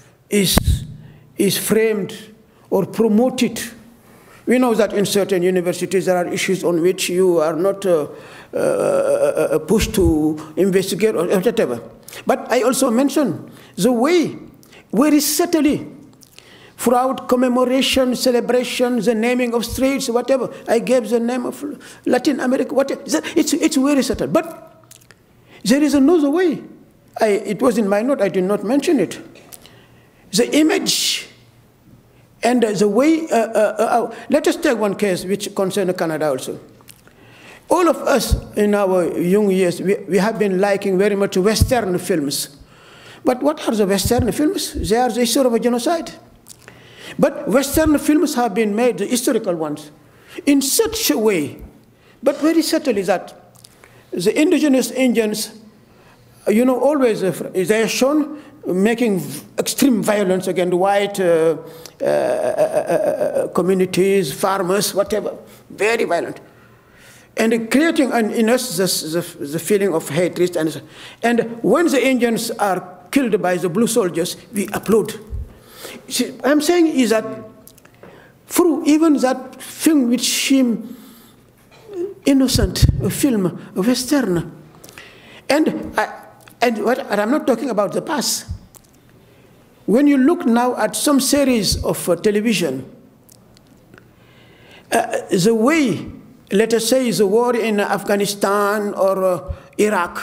is framed or promoted. We know that in certain universities there are issues on which you are not pushed to investigate or whatever. But I also mentioned the way, very subtly, throughout commemoration, celebration, the naming of streets, whatever. I gave the name of Latin America, whatever. It's very subtle. But there is another way. It was in my note, I did not mention it. The image and the way, let us take one case which concerns Canada also. All of us in our young years, we have been liking very much Western films. But what are the Western films? They are the history of a genocide. But Western films have been made, the historical ones, in such a way, but very subtly, that the indigenous Indians, always they are shown making extreme violence against white communities, farmers, whatever, very violent. And creating in us the feeling of hatred. And when the Indians are killed by the blue soldiers, we applaud. See, what I'm saying is that through even that film which seemed innocent, a film, a Western, and I'm not talking about the past. When you look now at some series of television, the way, let us say, the war in Afghanistan or Iraq,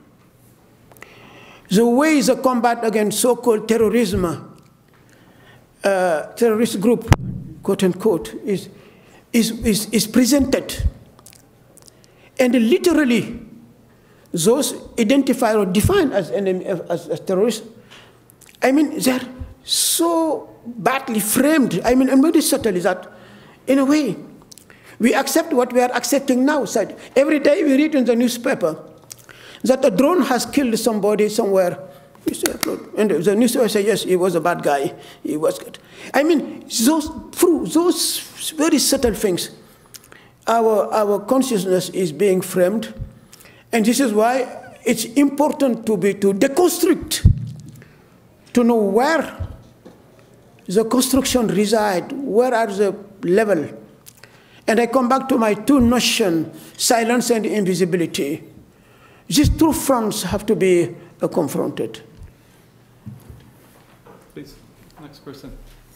the way the combat against so-called terrorism, terrorist group, quote unquote, is presented, and literally those identified or defined as enemy, as terrorists, I mean, they're so badly framed. I mean, and very subtle is that, in a way, we accept what we are accepting now. So every day we read in the newspaper that a drone has killed somebody somewhere. And the newspaper says, yes, he was a bad guy. He was good. I mean, through those very subtle things, our consciousness is being framed. And this is why it's important to deconstruct, to know where the construction reside, where are the level. And I come back to my two notions, silence and invisibility. These two fronts have to be confronted. Please, next person.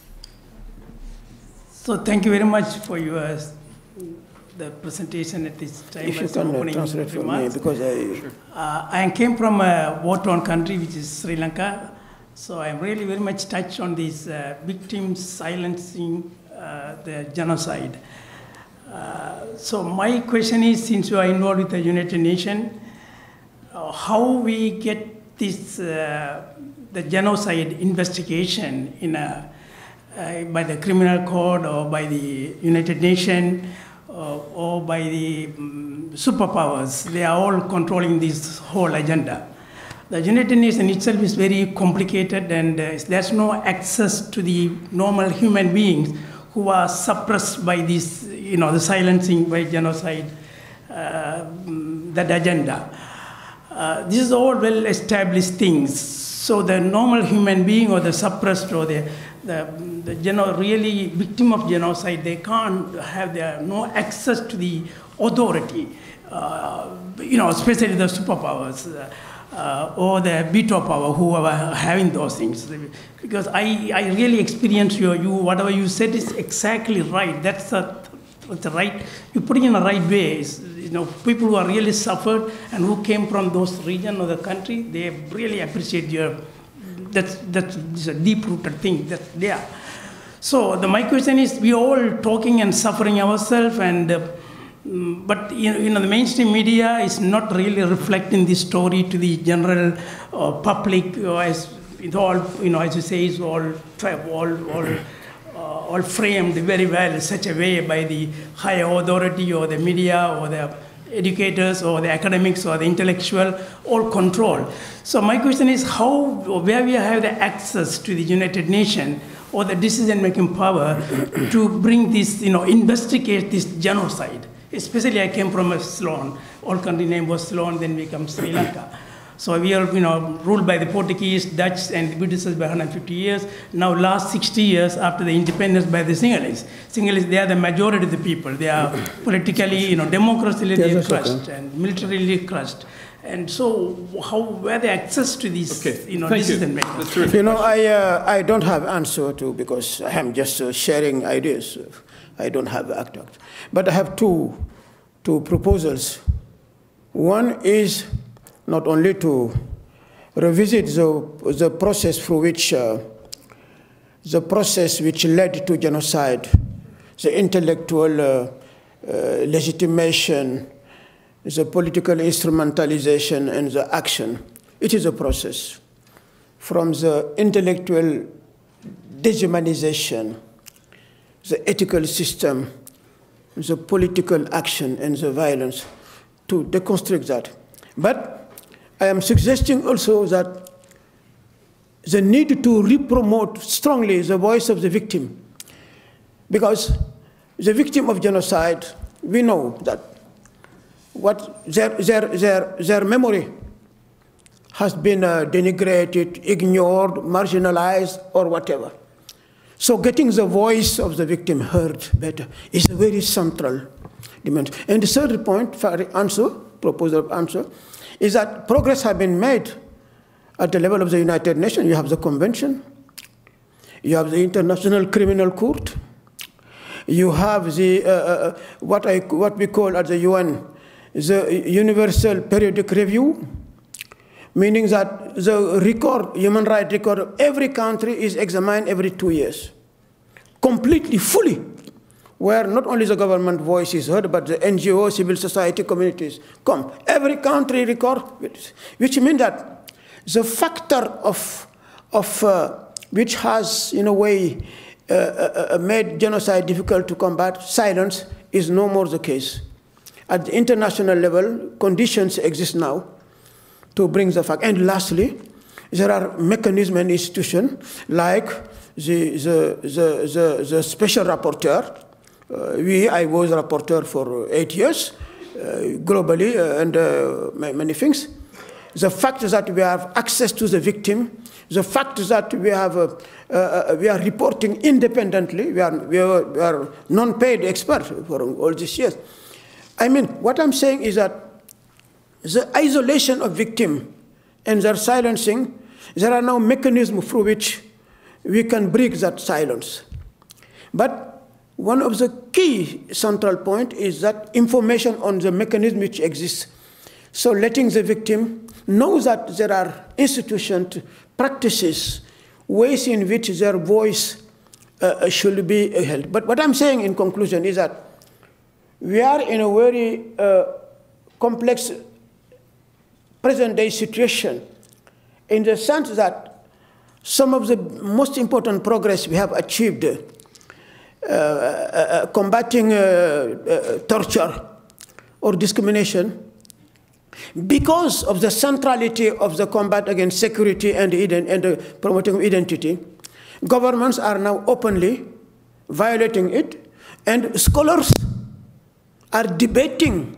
So thank you very much for the presentation at this time. If you can translate for me, because I came from a war-torn country, which is Sri Lanka. So I'm really very much touched on these victims silencing the genocide. So my question is, since you are involved with the United Nations, how we get this, the genocide investigation in by the criminal code or by the United Nations or by the superpowers. They are all controlling this whole agenda. The United Nations itself is very complicated, and there's no access to the normal human beings who are suppressed by this, the silencing by genocide, that agenda. This is all well-established things. So the normal human being or the suppressed or the really victim of genocide, they can't have no access to the authority, especially the superpowers or the veto power who are having those things. Because I really experience whatever you said is exactly right. That's the right, you put it in the right way. People who are really suffered and who came from those regions or the country, they really appreciate that's a deep-rooted thing that's there. So my question is, we all talking and suffering ourselves, and but the mainstream media is not really reflecting this story to the general public, as it all, as you say, is all framed very well in such a way by the higher authority or the media or the educators or the academics or the intellectual, all control. So my question is, where we have the access to the United Nations or the decision-making power to bring this, investigate this genocide? Especially I came from Ceylon. All country name was Ceylon, then become Sri Lanka. So we are, ruled by the Portuguese, Dutch, and British by 150 years. Now, last 60 years after the independence by the Sinhalese. Sinhalese, they are the majority of the people. They are politically, democratically crushed and militarily crushed. And so, where the access to these, decision making? I don't have answer to, because I am just sharing ideas. I don't have act. But I have two proposals. One is not only to revisit the process through which, the process which led to genocide, the intellectual legitimation, the political instrumentalization, and the action. It is a process. From the intellectual dehumanization, the ethical system, the political action, and the violence, to deconstruct that. But I am suggesting also that the need to re-promote strongly the voice of the victim, because the victim of genocide, we know that their memory has been denigrated, ignored, marginalized, or whatever. So getting the voice of the victim heard better is a very central dimension. And the third point for answer, proposal of answer, is that progress has been made at the level of the United Nations. You have the Convention, you have the International Criminal Court, you have the what we call at the UN the Universal Periodic Review, meaning that the record, human rights record of every country is examined every 2 years, completely, fully, where not only the government voice is heard, but the NGO, civil society, communities come. Every country record, which means that the factor which has, in a way, made genocide difficult to combat, silence, is no more the case. At the international level, conditions exist now to bring the fact. And lastly, there are mechanisms and institutions like the special rapporteur. I was a rapporteur for 8 years, globally, and many things. The fact that we have access to the victim, the fact that we are reporting independently, we are non-paid experts for all these years. I mean, what I'm saying is that the isolation of victims and their silencing, there are now mechanisms through which we can break that silence. But one of the key central points is that information on the mechanism which exists. So letting the victim know that there are institutions, practices, ways in which their voice should be held. But what I'm saying in conclusion is that we are in a very complex present-day situation, in the sense that some of the most important progress we have achieved combating torture or discrimination, because of the centrality of the combat against security and the promoting of identity, governments are now openly violating it, and scholars are debating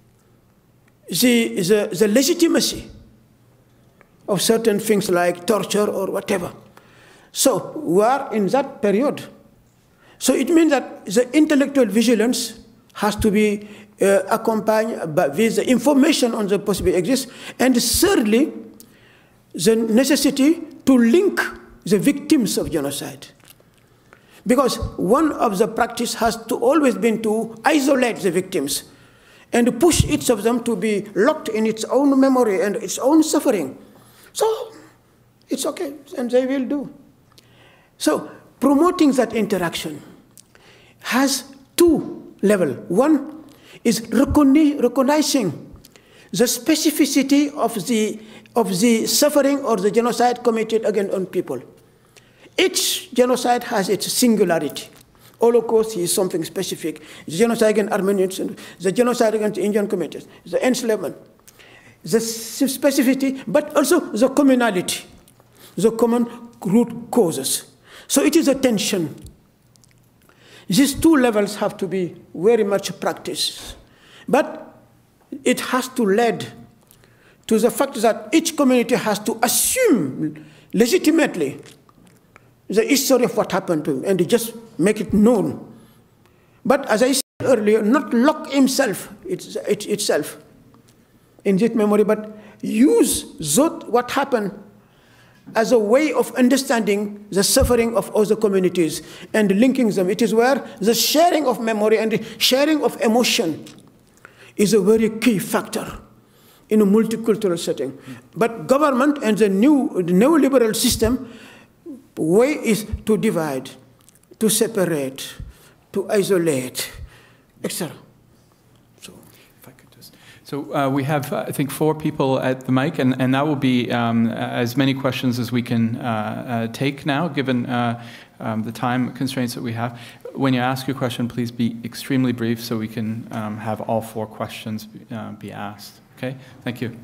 the legitimacy of certain things like torture or whatever. So we are in that period. So it means that the intellectual vigilance has to be accompanied with the information on the possibility exists, and thirdly, the necessity to link the victims of genocide. Because one of the practice has to always been to isolate the victims and push each of them to be locked in its own memory and its own suffering. So it's okay, and they will do. So promoting that interaction has two levels. One is recognizing the specificity of the suffering or the genocide committed against people. Each genocide has its singularity. Holocaust is something specific. The genocide against Armenians, the genocide against the Indian communities, the enslavement, the specificity, but also the communality, the common root causes. So it is a tension. These two levels have to be very much practiced. But it has to lead to the fact that each community has to assume legitimately the history of what happened to him and just make it known. But as I said earlier, not lock himself itself in this memory, but use what happened as a way of understanding the suffering of other communities and linking them. It is where the sharing of memory and the sharing of emotion is a very key factor in a multicultural setting. But government and the neoliberal system way is to divide, to separate, to isolate, etc. So we have, I think, 4 people at the mic, and that will be as many questions as we can take now, given the time constraints that we have. When you ask your question, please be extremely brief so we can have all 4 questions be asked. Okay? Thank you.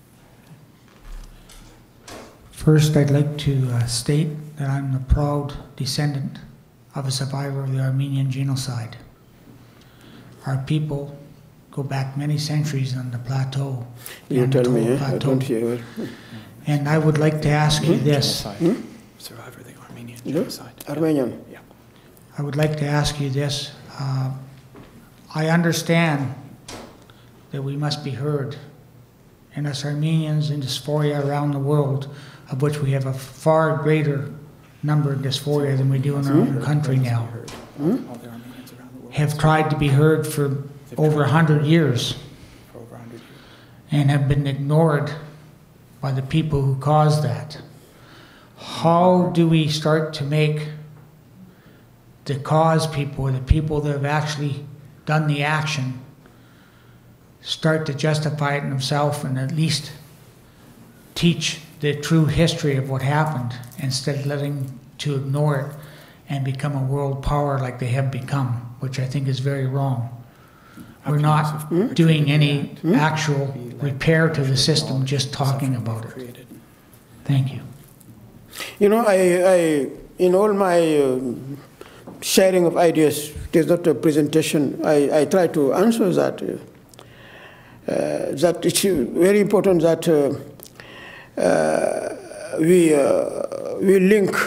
First, I'd like to state that I'm the proud descendant of a survivor of the Armenian genocide. Our people go back many centuries on the plateau. You tell me, I don't hear. And I would like to ask you this. Survivor of the Armenian genocide. Armenian. Yeah. I would like to ask you this. I understand that we must be heard. And as Armenians in dysphoria around the world, of which we have a far greater number of dysphoria than we do in our own country now, have tried to be heard for over 100 years and have been ignored by the people who caused that. How do we start to make the cause people, or the people that have actually done the action, start to justify it in themselves and at least teach the true history of what happened instead of letting to ignore it and become a world power like they have become, which I think is very wrong. We're not doing any actual repair to the system, just talking about it. Thank you. You know, I in all my sharing of ideas, it is not a presentation, I try to answer that. That it's very important that we link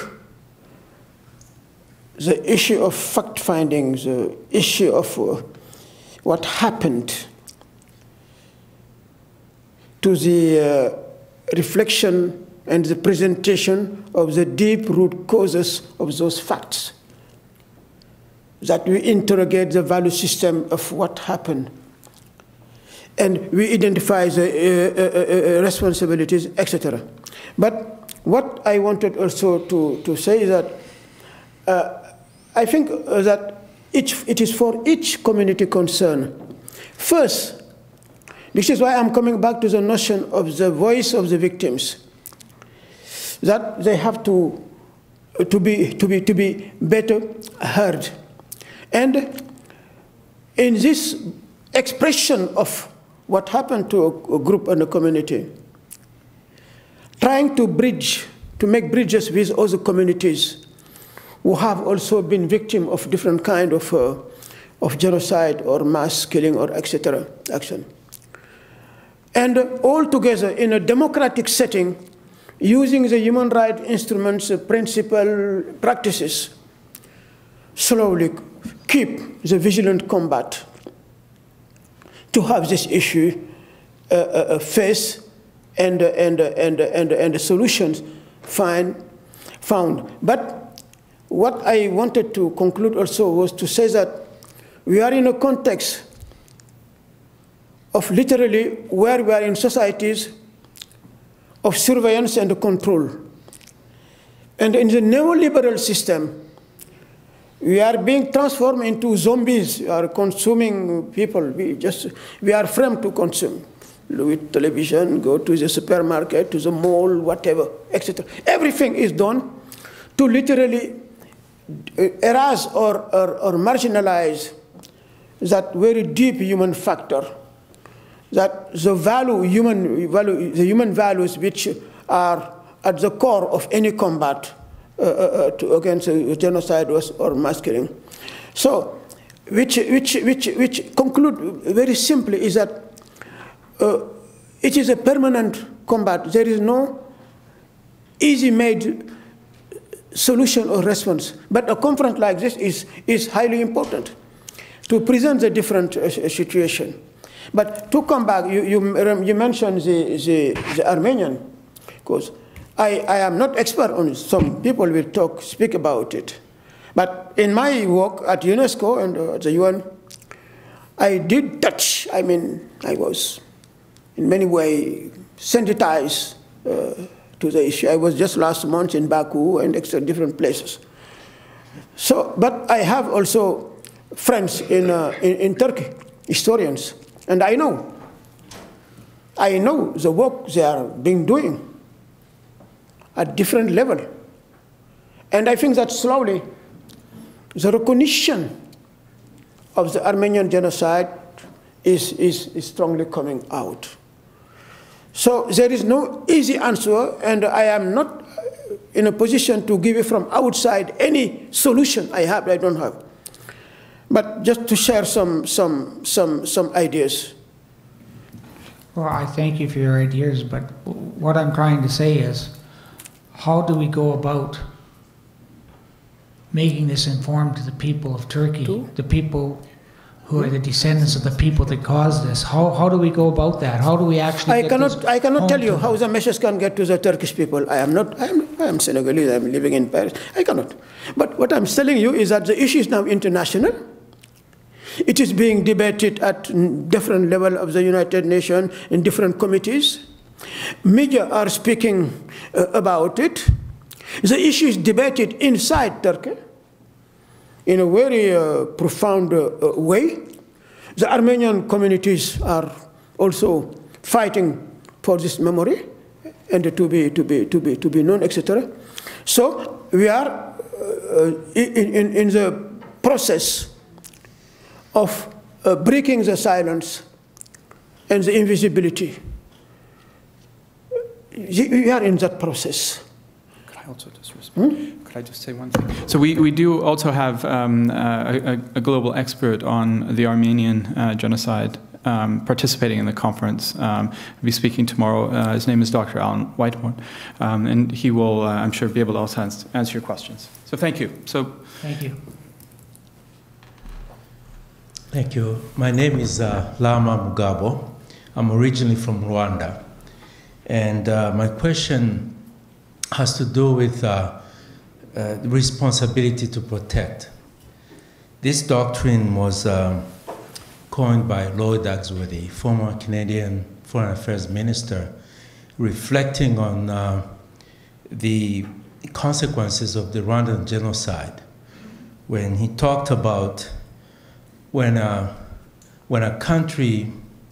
the issue of fact-finding, the issue of what happened to the reflection and the presentation of the deep root causes of those facts. That we interrogate the value system of what happened. And we identify the responsibilities, etc. But what I wanted also to say is that I think that it is for each community concerned. First, this is why I'm coming back to the notion of the voice of the victims, that they have to be better heard. And in this expression of what happened to a group and a community, trying to make bridges with other communities who have also been victims of different kind of genocide or mass killing or etc. action. And all together in a democratic setting, using the human rights instruments, principles, practices, slowly keep the vigilant combat to have this issue face and solutions found. But what I wanted to conclude also was to say that we are in a context of literally where we are in societies of surveillance and control. And in the neoliberal system, we are being transformed into zombies. We are consuming people. We are framed to consume. With television, go to the supermarket, to the mall, whatever, etc. Everything is done to literally erase or marginalize that very deep human factor, that the human values which are at the core of any combat against genocide or mass killing. So, which conclude very simply is that it is a permanent combat. There is no easy-made solution or response. But a conference like this is highly important to present the different situation. But to come back, you mentioned the Armenian, because I am not expert on it. Some people will speak about it. But in my work at UNESCO and at the UN, I did touch, I was in many ways sensitized to the issue. I was just last month in Baku and different places. So, but I have also friends in Turkey, historians, and I know the work they are doing at different level. And I think that slowly the recognition of the Armenian genocide is strongly coming out. So there is no easy answer, and I am not in a position to give you from outside any solution I don't have. But just to share some ideas. Well, I thank you for your ideas, but what I'm trying to say is, how do we go about making this informed to the people of Turkey, the people who are the descendants of the people that caused this? How do we go about that? How do we actually I cannot tell you how the message can get to the Turkish people. I am Senegalese, I'm living in Paris. I cannot. But what I'm telling you is that the issue is now international. It is being debated at different levels of the United Nations in different committees. Media are speaking about it. The issue is debated inside Turkey in a very profound way. The Armenian communities are also fighting for this memory and to be known, etc. So we are in the process of breaking the silence and the invisibility. We are in that process. Could I also just respond? Could I just say one thing? So we do also have a global expert on the Armenian genocide participating in the conference. We'll be speaking tomorrow. His name is Dr. Alan Whitehorn, and he will, I'm sure, be able to also answer your questions. So thank you. Thank you. Thank you. My name is Lama Mugabo. I'm originally from Rwanda. And my question has to do with the responsibility to protect. This doctrine was coined by Lloyd Axworthy, former Canadian Foreign Affairs Minister, reflecting on the consequences of the Rwandan genocide, when he talked about when a country's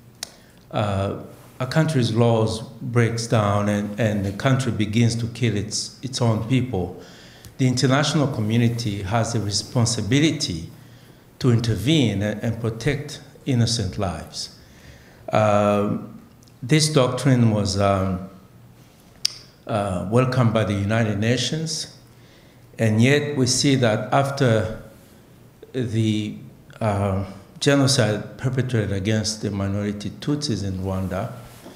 laws breaks down and the country begins to kill its own people, the international community has a responsibility to intervene and protect innocent lives. This doctrine was welcomed by the United Nations, and yet we see that after the genocide perpetrated against the minority Tutsis in Rwanda,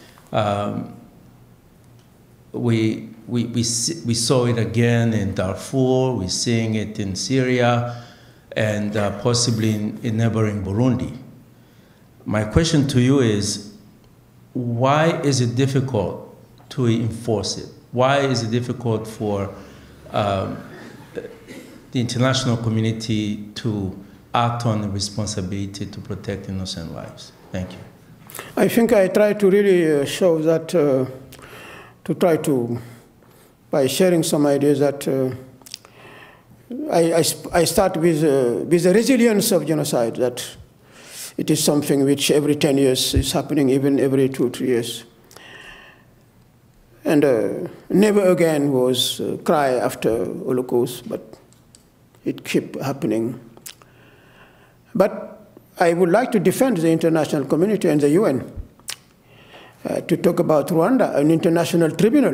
we saw it again in Darfur, we're seeing it in Syria, and possibly in neighboring Burundi. My question to you is, why is it difficult to enforce it? Why is it difficult for the international community to act on the responsibility to protect innocent lives? Thank you. I think I try to really show that, by sharing some ideas that I start with the resilience of genocide, that it is something which every 10 years is happening, even every 2 or 3 years. And never again was cry after Holocaust, but it kept happening. But I would like to defend the international community and the UN to talk about Rwanda. An international tribunal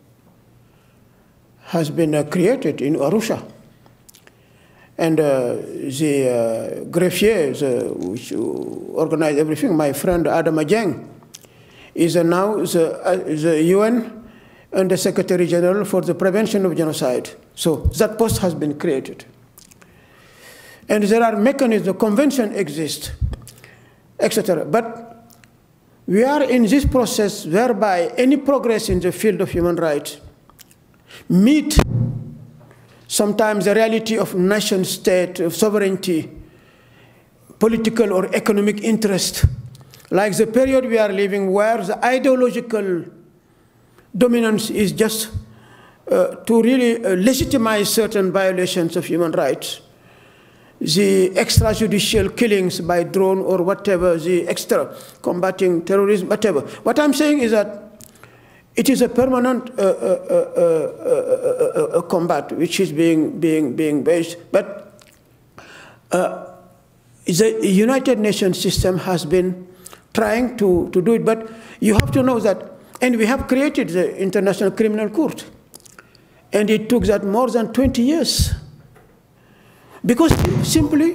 has been created in Arusha. And the greffiers which organize everything, my friend Adam Ajeng, is now the UN and the Secretary General for the Prevention of Genocide. So that post has been created. And there are mechanisms, the convention exists, etc. But we are in this process whereby any progress in the field of human rights meet sometimes the reality of nation state, of sovereignty, political or economic interest, like the period we are living where the ideological dominance is just to really legitimize certain violations of human rights. The extrajudicial killings by drone or whatever, the extra combating terrorism, whatever. What I'm saying is that it is a permanent combat which is being based, but the United Nations system has been trying to do it, but you have to know that, and we have created the International Criminal Court, and it took that more than 20 years. Because simply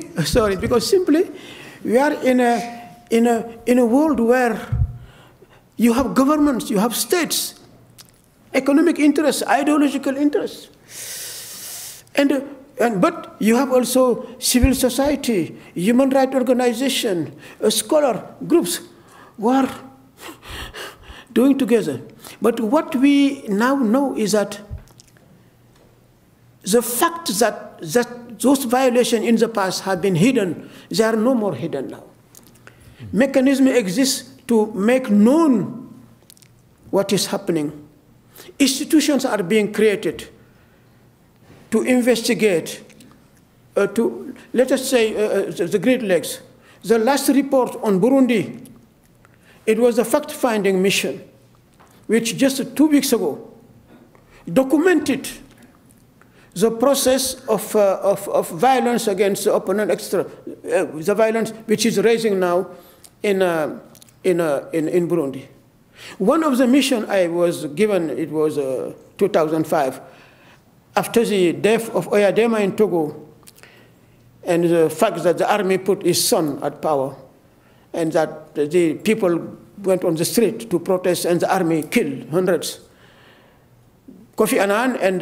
we are in a world where you have governments, you have states, economic interests, ideological interests, but you have also civil society, human rights organization, scholar groups who are doing together. But what we now know is that the fact that those violations in the past have been hidden, they are no more hidden now. Mechanism exists to make known what is happening. Institutions are being created to investigate, let us say, the Great Lakes. The last report on Burundi, it was a fact-finding mission, which just 2 weeks ago documented the process of violence against the opponent, the violence which is raising now in Burundi. One of the missions I was given, it was 2005, after the death of Oyadema in Togo, and the fact that the army put his son at power, and that the people went on the street to protest, and the army killed hundreds. Kofi Annan and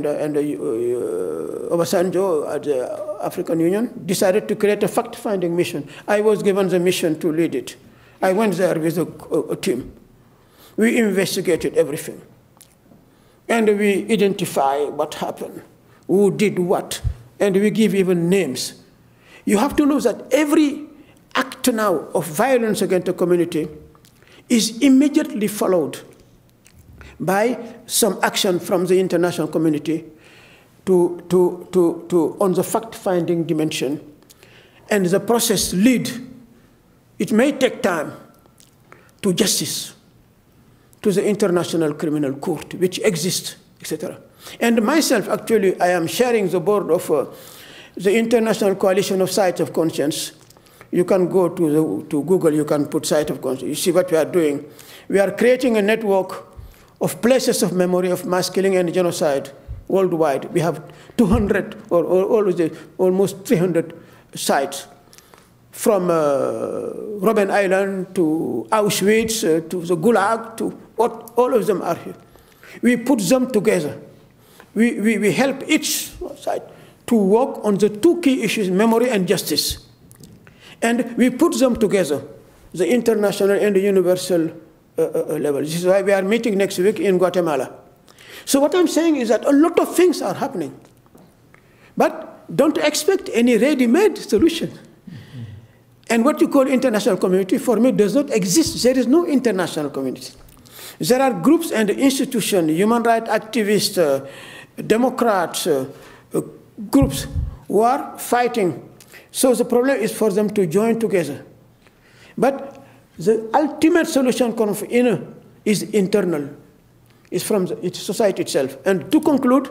Obasanjo at the African Union decided to create a fact-finding mission. I was given the mission to lead it. I went there with a team. We investigated everything. And we identify what happened, who did what, and we give even names. You have to know that every act now of violence against a community is immediately followed by some action from the international community on the fact-finding dimension. and the process lead, it may take time to justice, to the International Criminal Court, which exists, etc. And myself, actually, I am sharing the board of the International Coalition of Sites of Conscience. You can go to Google, you can put Site of Conscience. You see what we are doing. We are creating a network of places of memory of mass killing and genocide worldwide. We have 200 or almost 300 sites, from Robben Island to Auschwitz to the Gulag, to all of them are here. We put them together. We help each site to work on the two key issues, memory and justice. And we put them together, the international and the universal level. This is why we are meeting next week in Guatemala. So what I'm saying is that a lot of things are happening. But don't expect any ready-made solution. And what you call international community, for me, does not exist. There is no international community. There are groups and institutions, human rights activists, Democrats, groups who are fighting. So the problem is for them to join together. But the ultimate solution is internal, is from its society itself. And to conclude,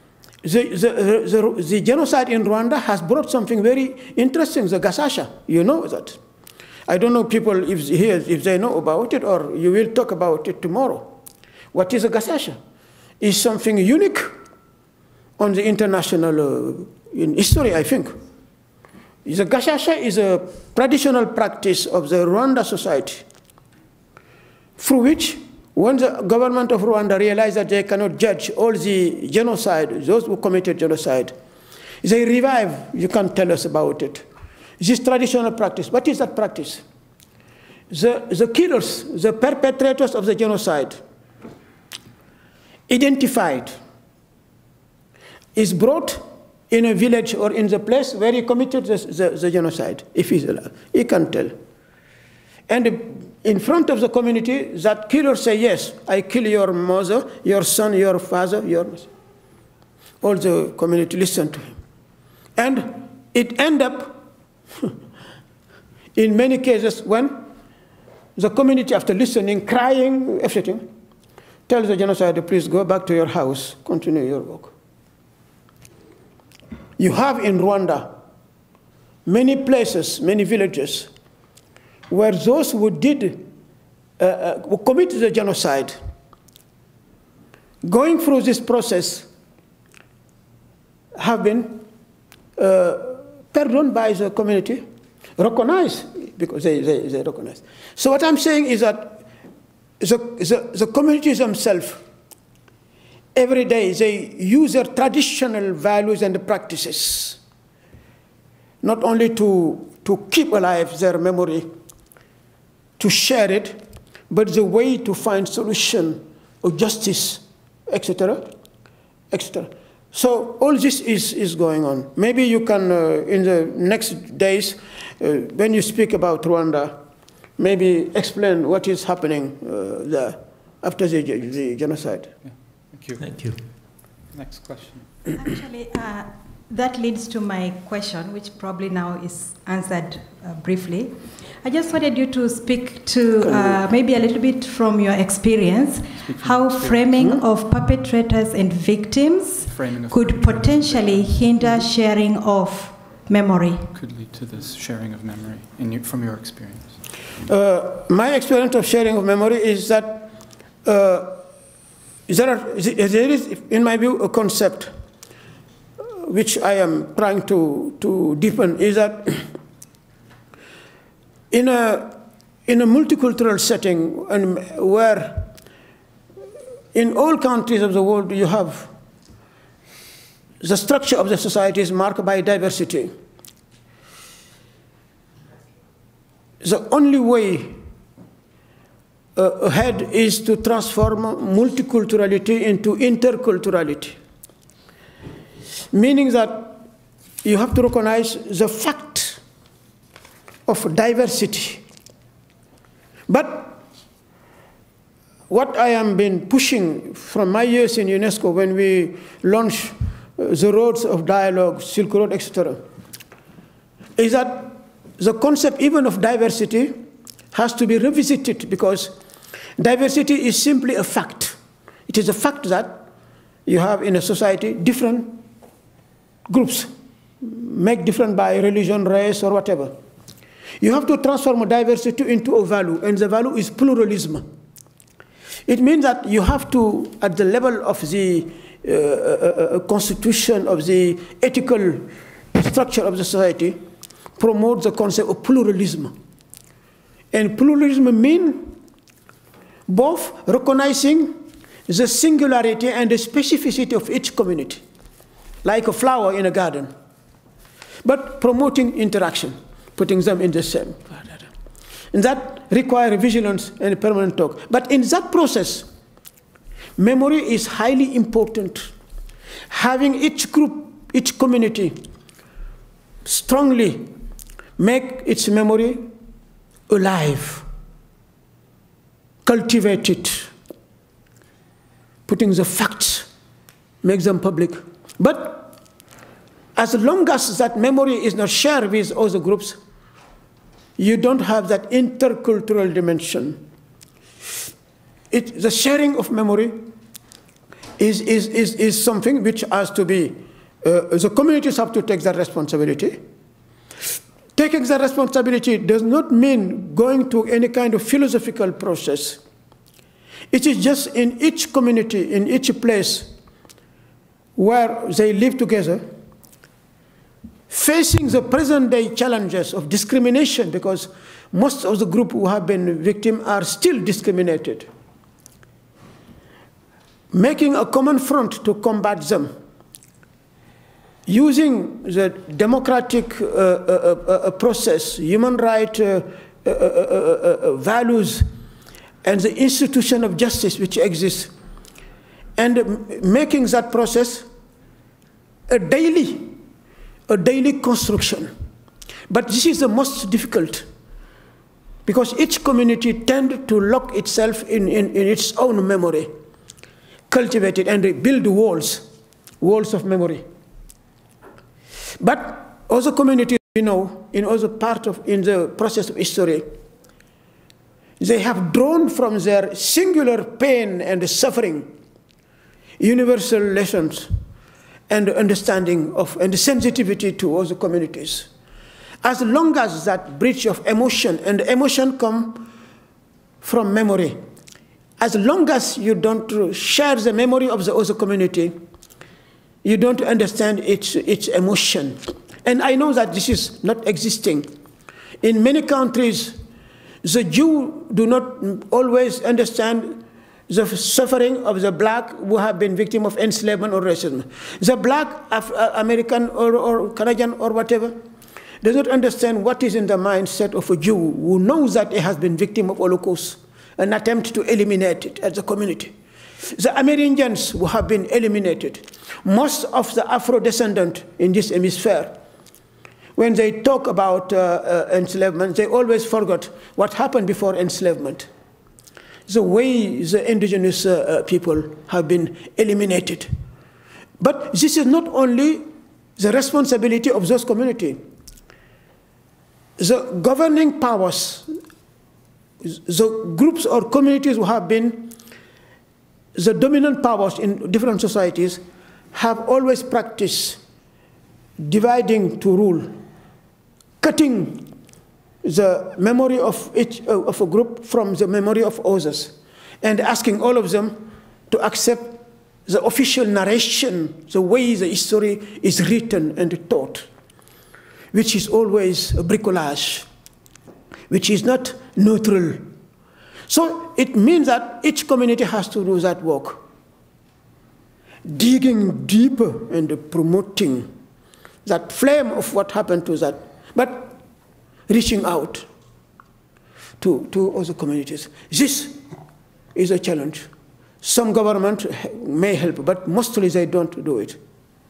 the genocide in Rwanda has brought something very interesting, the Gacaca. You know that. I don't know people if they know about it, or you will talk about it tomorrow. What is a Gacaca? It's something unique on the international in history, I think. The Gacaca is a traditional practice of the Rwanda society, through which, when the government of Rwanda realized that they cannot judge all the genocide, those who committed genocide, they revive. You can tell us about it. This traditional practice. What is that practice? The killers, the perpetrators of the genocide, identified, is brought in a village or in the place where he committed the genocide, if he's alive. He can tell. And in front of the community, that killer say, yes, I kill your mother, your son, your father, your mother. All the community listen to him. And it end up, in many cases, when the community, after listening, crying, everything, tells the genocider, please go back to your house, continue your work. You have in Rwanda many places, many villages, where those who who committed the genocide, going through this process, have been pardoned by the community, recognized, because they recognize. So what I'm saying is that the communities themselves, every day they use their traditional values and practices, not only to keep alive their memory, to share it, but the way to find solution of justice, etc., etc. So all this is going on. Maybe you can, in the next days, when you speak about Rwanda, maybe explain what is happening there after the genocide. Yeah. Thank you. Thank you. Next question. Actually, that leads to my question, which probably now is answered briefly. I just wanted you to speak to maybe a little bit from your experience, how framing of perpetrators and victims could potentially hinder sharing of memory. Could lead to this sharing of memory from your experience. My experience of sharing of memory is that there is, in my view, a concept which I am trying to deepen, is that in a multicultural setting, where in all countries of the world you have the structure of the society is marked by diversity, the only way ahead is to transform multiculturality into interculturality, meaning that you have to recognize the fact of diversity. But what I have been pushing from my years in UNESCO, when we launched the roads of dialogue, Silk Road, etc., is that the concept even of diversity has to be revisited, because diversity is simply a fact. It is a fact that you have in a society different groups, make different by religion, race, or whatever. You have to transform diversity into a value, and the value is pluralism. It means that you have to, at the level of the constitution, of the ethical structure of the society, promote the concept of pluralism. And pluralism means both recognizing the singularity and the specificity of each community, like a flower in a garden, but promoting interaction, putting them in the same. And that requires vigilance and permanent talk. But in that process, memory is highly important. Having each group, each community strongly make its memory alive, cultivate it, putting the facts, make them public. But as long as that memory is not shared with other groups, you don't have that intercultural dimension. The sharing of memory is something which has to be, the communities have to take that responsibility. Taking that responsibility does not mean going to any kind of philosophical process. It is just in each community, in each place where they live together, facing the present-day challenges of discrimination, because most of the group who have been victims are still discriminated. Making a common front to combat them, using the democratic process, human rights values, and the institution of justice which exists, and making that process a daily construction. But this is the most difficult, because each community tends to lock itself in its own memory, cultivate it, and build walls of memory. But other communities, you know, in the process of history, they have drawn from their singular pain and suffering universal lessons and understanding of and sensitivity to other communities. As long as that bridge of emotion, and emotion come from memory, as long as you don't share the memory of the other community, you don't understand its emotion. And I know that this is not existing. In many countries, the Jew do not always understand the suffering of the black who have been victim of enslavement or racism. The black American or Canadian or whatever does not understand what is in the mindset of a Jew who knows that he has been victim of Holocaust, an attempt to eliminate it as a community. The Armenians who have been eliminated, most of the Afro-descendants in this hemisphere, when they talk about enslavement, they always forget what happened before enslavement. The way the indigenous people have been eliminated. But this is not only the responsibility of those communities. The governing powers, the groups or communities who have been the dominant powers in different societies, have always practiced dividing to rule, cutting the memory of each of a group from the memory of others, and asking all of them to accept the official narration, the way the history is written and taught, which is always a bricolage, which is not neutral. So it means that each community has to do that work, digging deeper and promoting that flame of what happened to that, but reaching out to other communities. This is a challenge. Some government may help, but mostly they don't do it.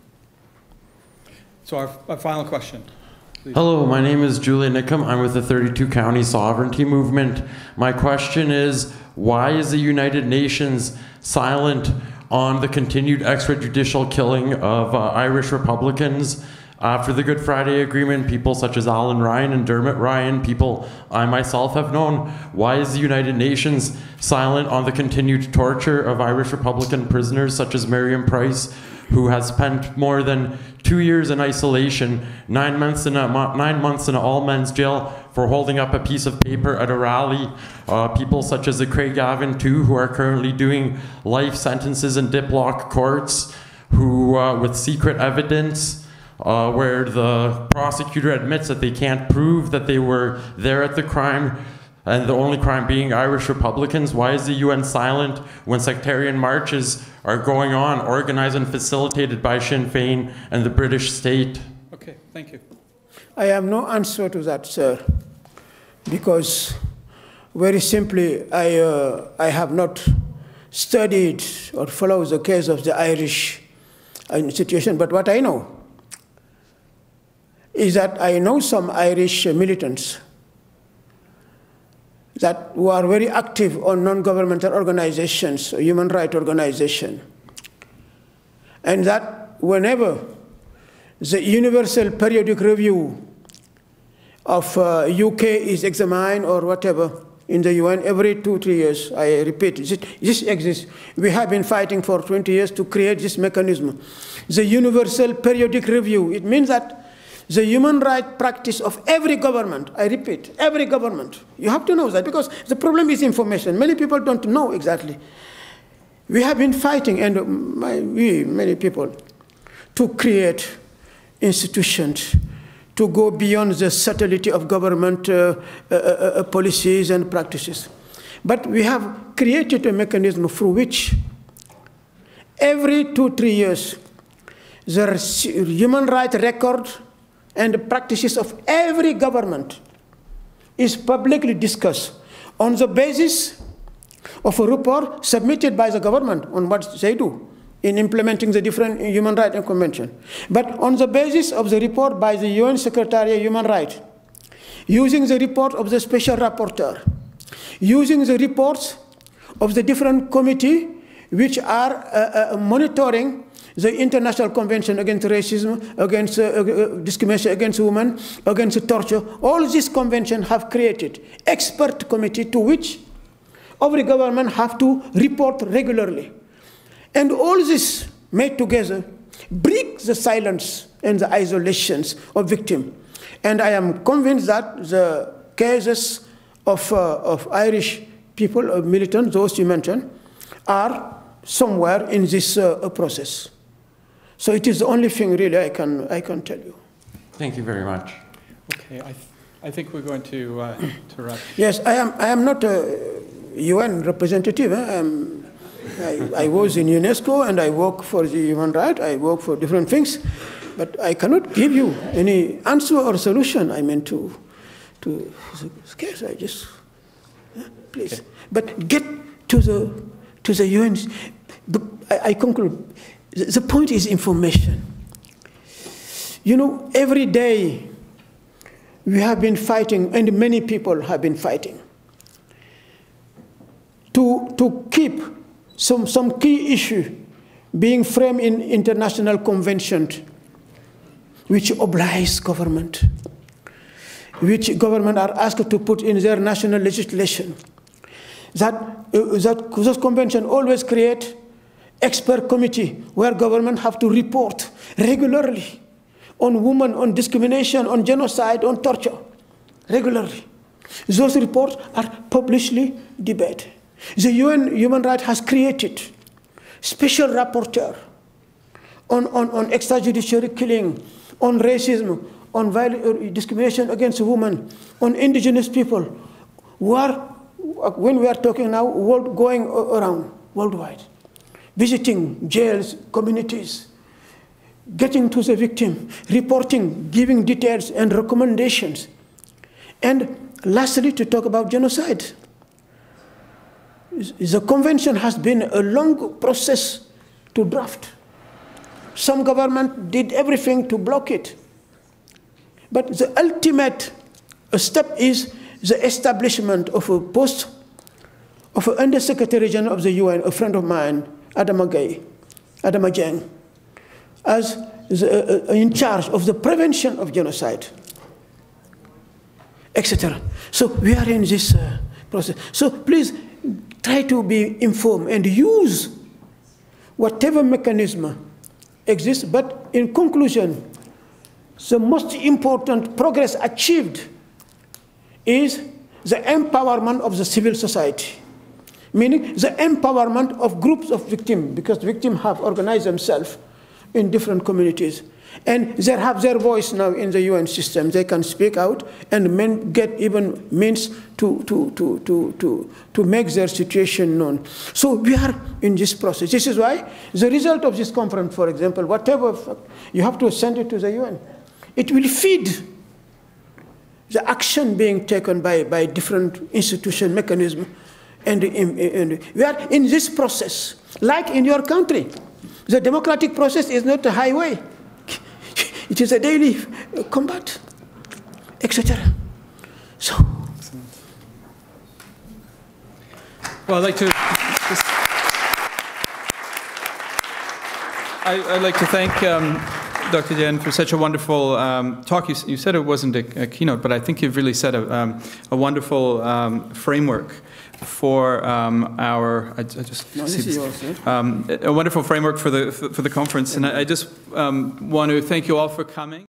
So our final question. Please. Hello, my name is Julian Nickham. I'm with the 32 County Sovereignty Movement. My question is, why is the United Nations silent on the continued extrajudicial killing of Irish Republicans After the Good Friday Agreement, people such as Alan Ryan and Dermot Ryan, people I myself have known, why is the United Nations silent on the continued torture of Irish Republican prisoners such as Miriam Price, who has spent more than 2 years in isolation, 9 months in a all-men's jail for holding up a piece of paper at a rally. People such as the Craig Gavin too, who are currently doing life sentences in diplock courts, who with secret evidence, where the prosecutor admits that they can't prove that they were there at the crime, and the only crime being Irish Republicans. Why is the UN silent when sectarian marches are going on, organized and facilitated by Sinn Féin and the British state? Okay, thank you. I have no answer to that, sir, because very simply, I have not studied or followed the case of the Irish situation, but what I know is that I know some Irish militants that who are very active on non-governmental organizations, human rights organizations, and that whenever the Universal Periodic Review of UK is examined or whatever in the UN every 2-3 years, I repeat, this exists. We have been fighting for 20 years to create this mechanism. The Universal Periodic Review, it means that the human rights practice of every government, I repeat, every government. You have to know that because the problem is information. Many people don't know exactly. We have been fighting, and many people, to create institutions, to go beyond the subtlety of government policies and practices. But we have created a mechanism through which every 2-3 years, the human rights record and the practices of every government is publicly discussed on the basis of a report submitted by the government on what they do in implementing the different human rights convention. But on the basis of the report by the UN Secretary of Human Rights, using the report of the Special Rapporteur, using the reports of the different committee which are monitoring the International Convention against Racism, against discrimination against women, against torture, all these conventions have created expert committee to which every government have to report regularly. And all this made together break the silence and the isolations of victims. And I am convinced that the cases of Irish people, of militants, those you mentioned, are somewhere in this process. So it is the only thing really I can tell you. Thank you very much. Okay, I think we're going to wrap. Yes, I am not a UN representative. I was in UNESCO and I work for the human rights. I work for different things, but I cannot give you any answer or solution. I mean to this case. I just please, okay. But get to the UN. I conclude. The point is information. You know, every day we have been fighting, and many people have been fighting, to keep some key issue being framed in international conventions which oblige government, which government are asked to put in their national legislation. Those conventions always create expert committee where government have to report regularly on women, on discrimination, on genocide, on torture, regularly. Those reports are publicly debated. The UN Human Rights has created special rapporteur on extrajudicial killing, on racism, on discrimination against women, on indigenous people, who are, when we are talking now, going around worldwide, visiting jails, communities, getting to the victim, reporting, giving details and recommendations. And lastly, to talk about genocide. The convention has been a long process to draft. Some government did everything to block it. But the ultimate step is the establishment of a post of an Undersecretary General of the UN, a friend of mine, Adama Dieng, as in charge of the prevention of genocide, etc. So we are in this process. So please try to be informed and use whatever mechanism exists. But in conclusion, the most important progress achieved is the empowerment of the civil society, meaning the empowerment of groups of victims, because victims have organized themselves in different communities. And they have their voice now in the UN system. They can speak out and get even means to make their situation known. So we are in this process. This is why the result of this conference, for example, whatever, you have to send it to the UN. It will feed the action being taken by different institution mechanisms. And we are in this process, like in your country. The democratic process is not a highway. It is a daily combat, etc. So, well, I'd like to thank Dr. Diène for such a wonderful talk. You said it wasn't a keynote, but I think you've really set a wonderful framework for our. I just no, see this this, is yours, a wonderful framework for the conference, and I just want to thank you all for coming.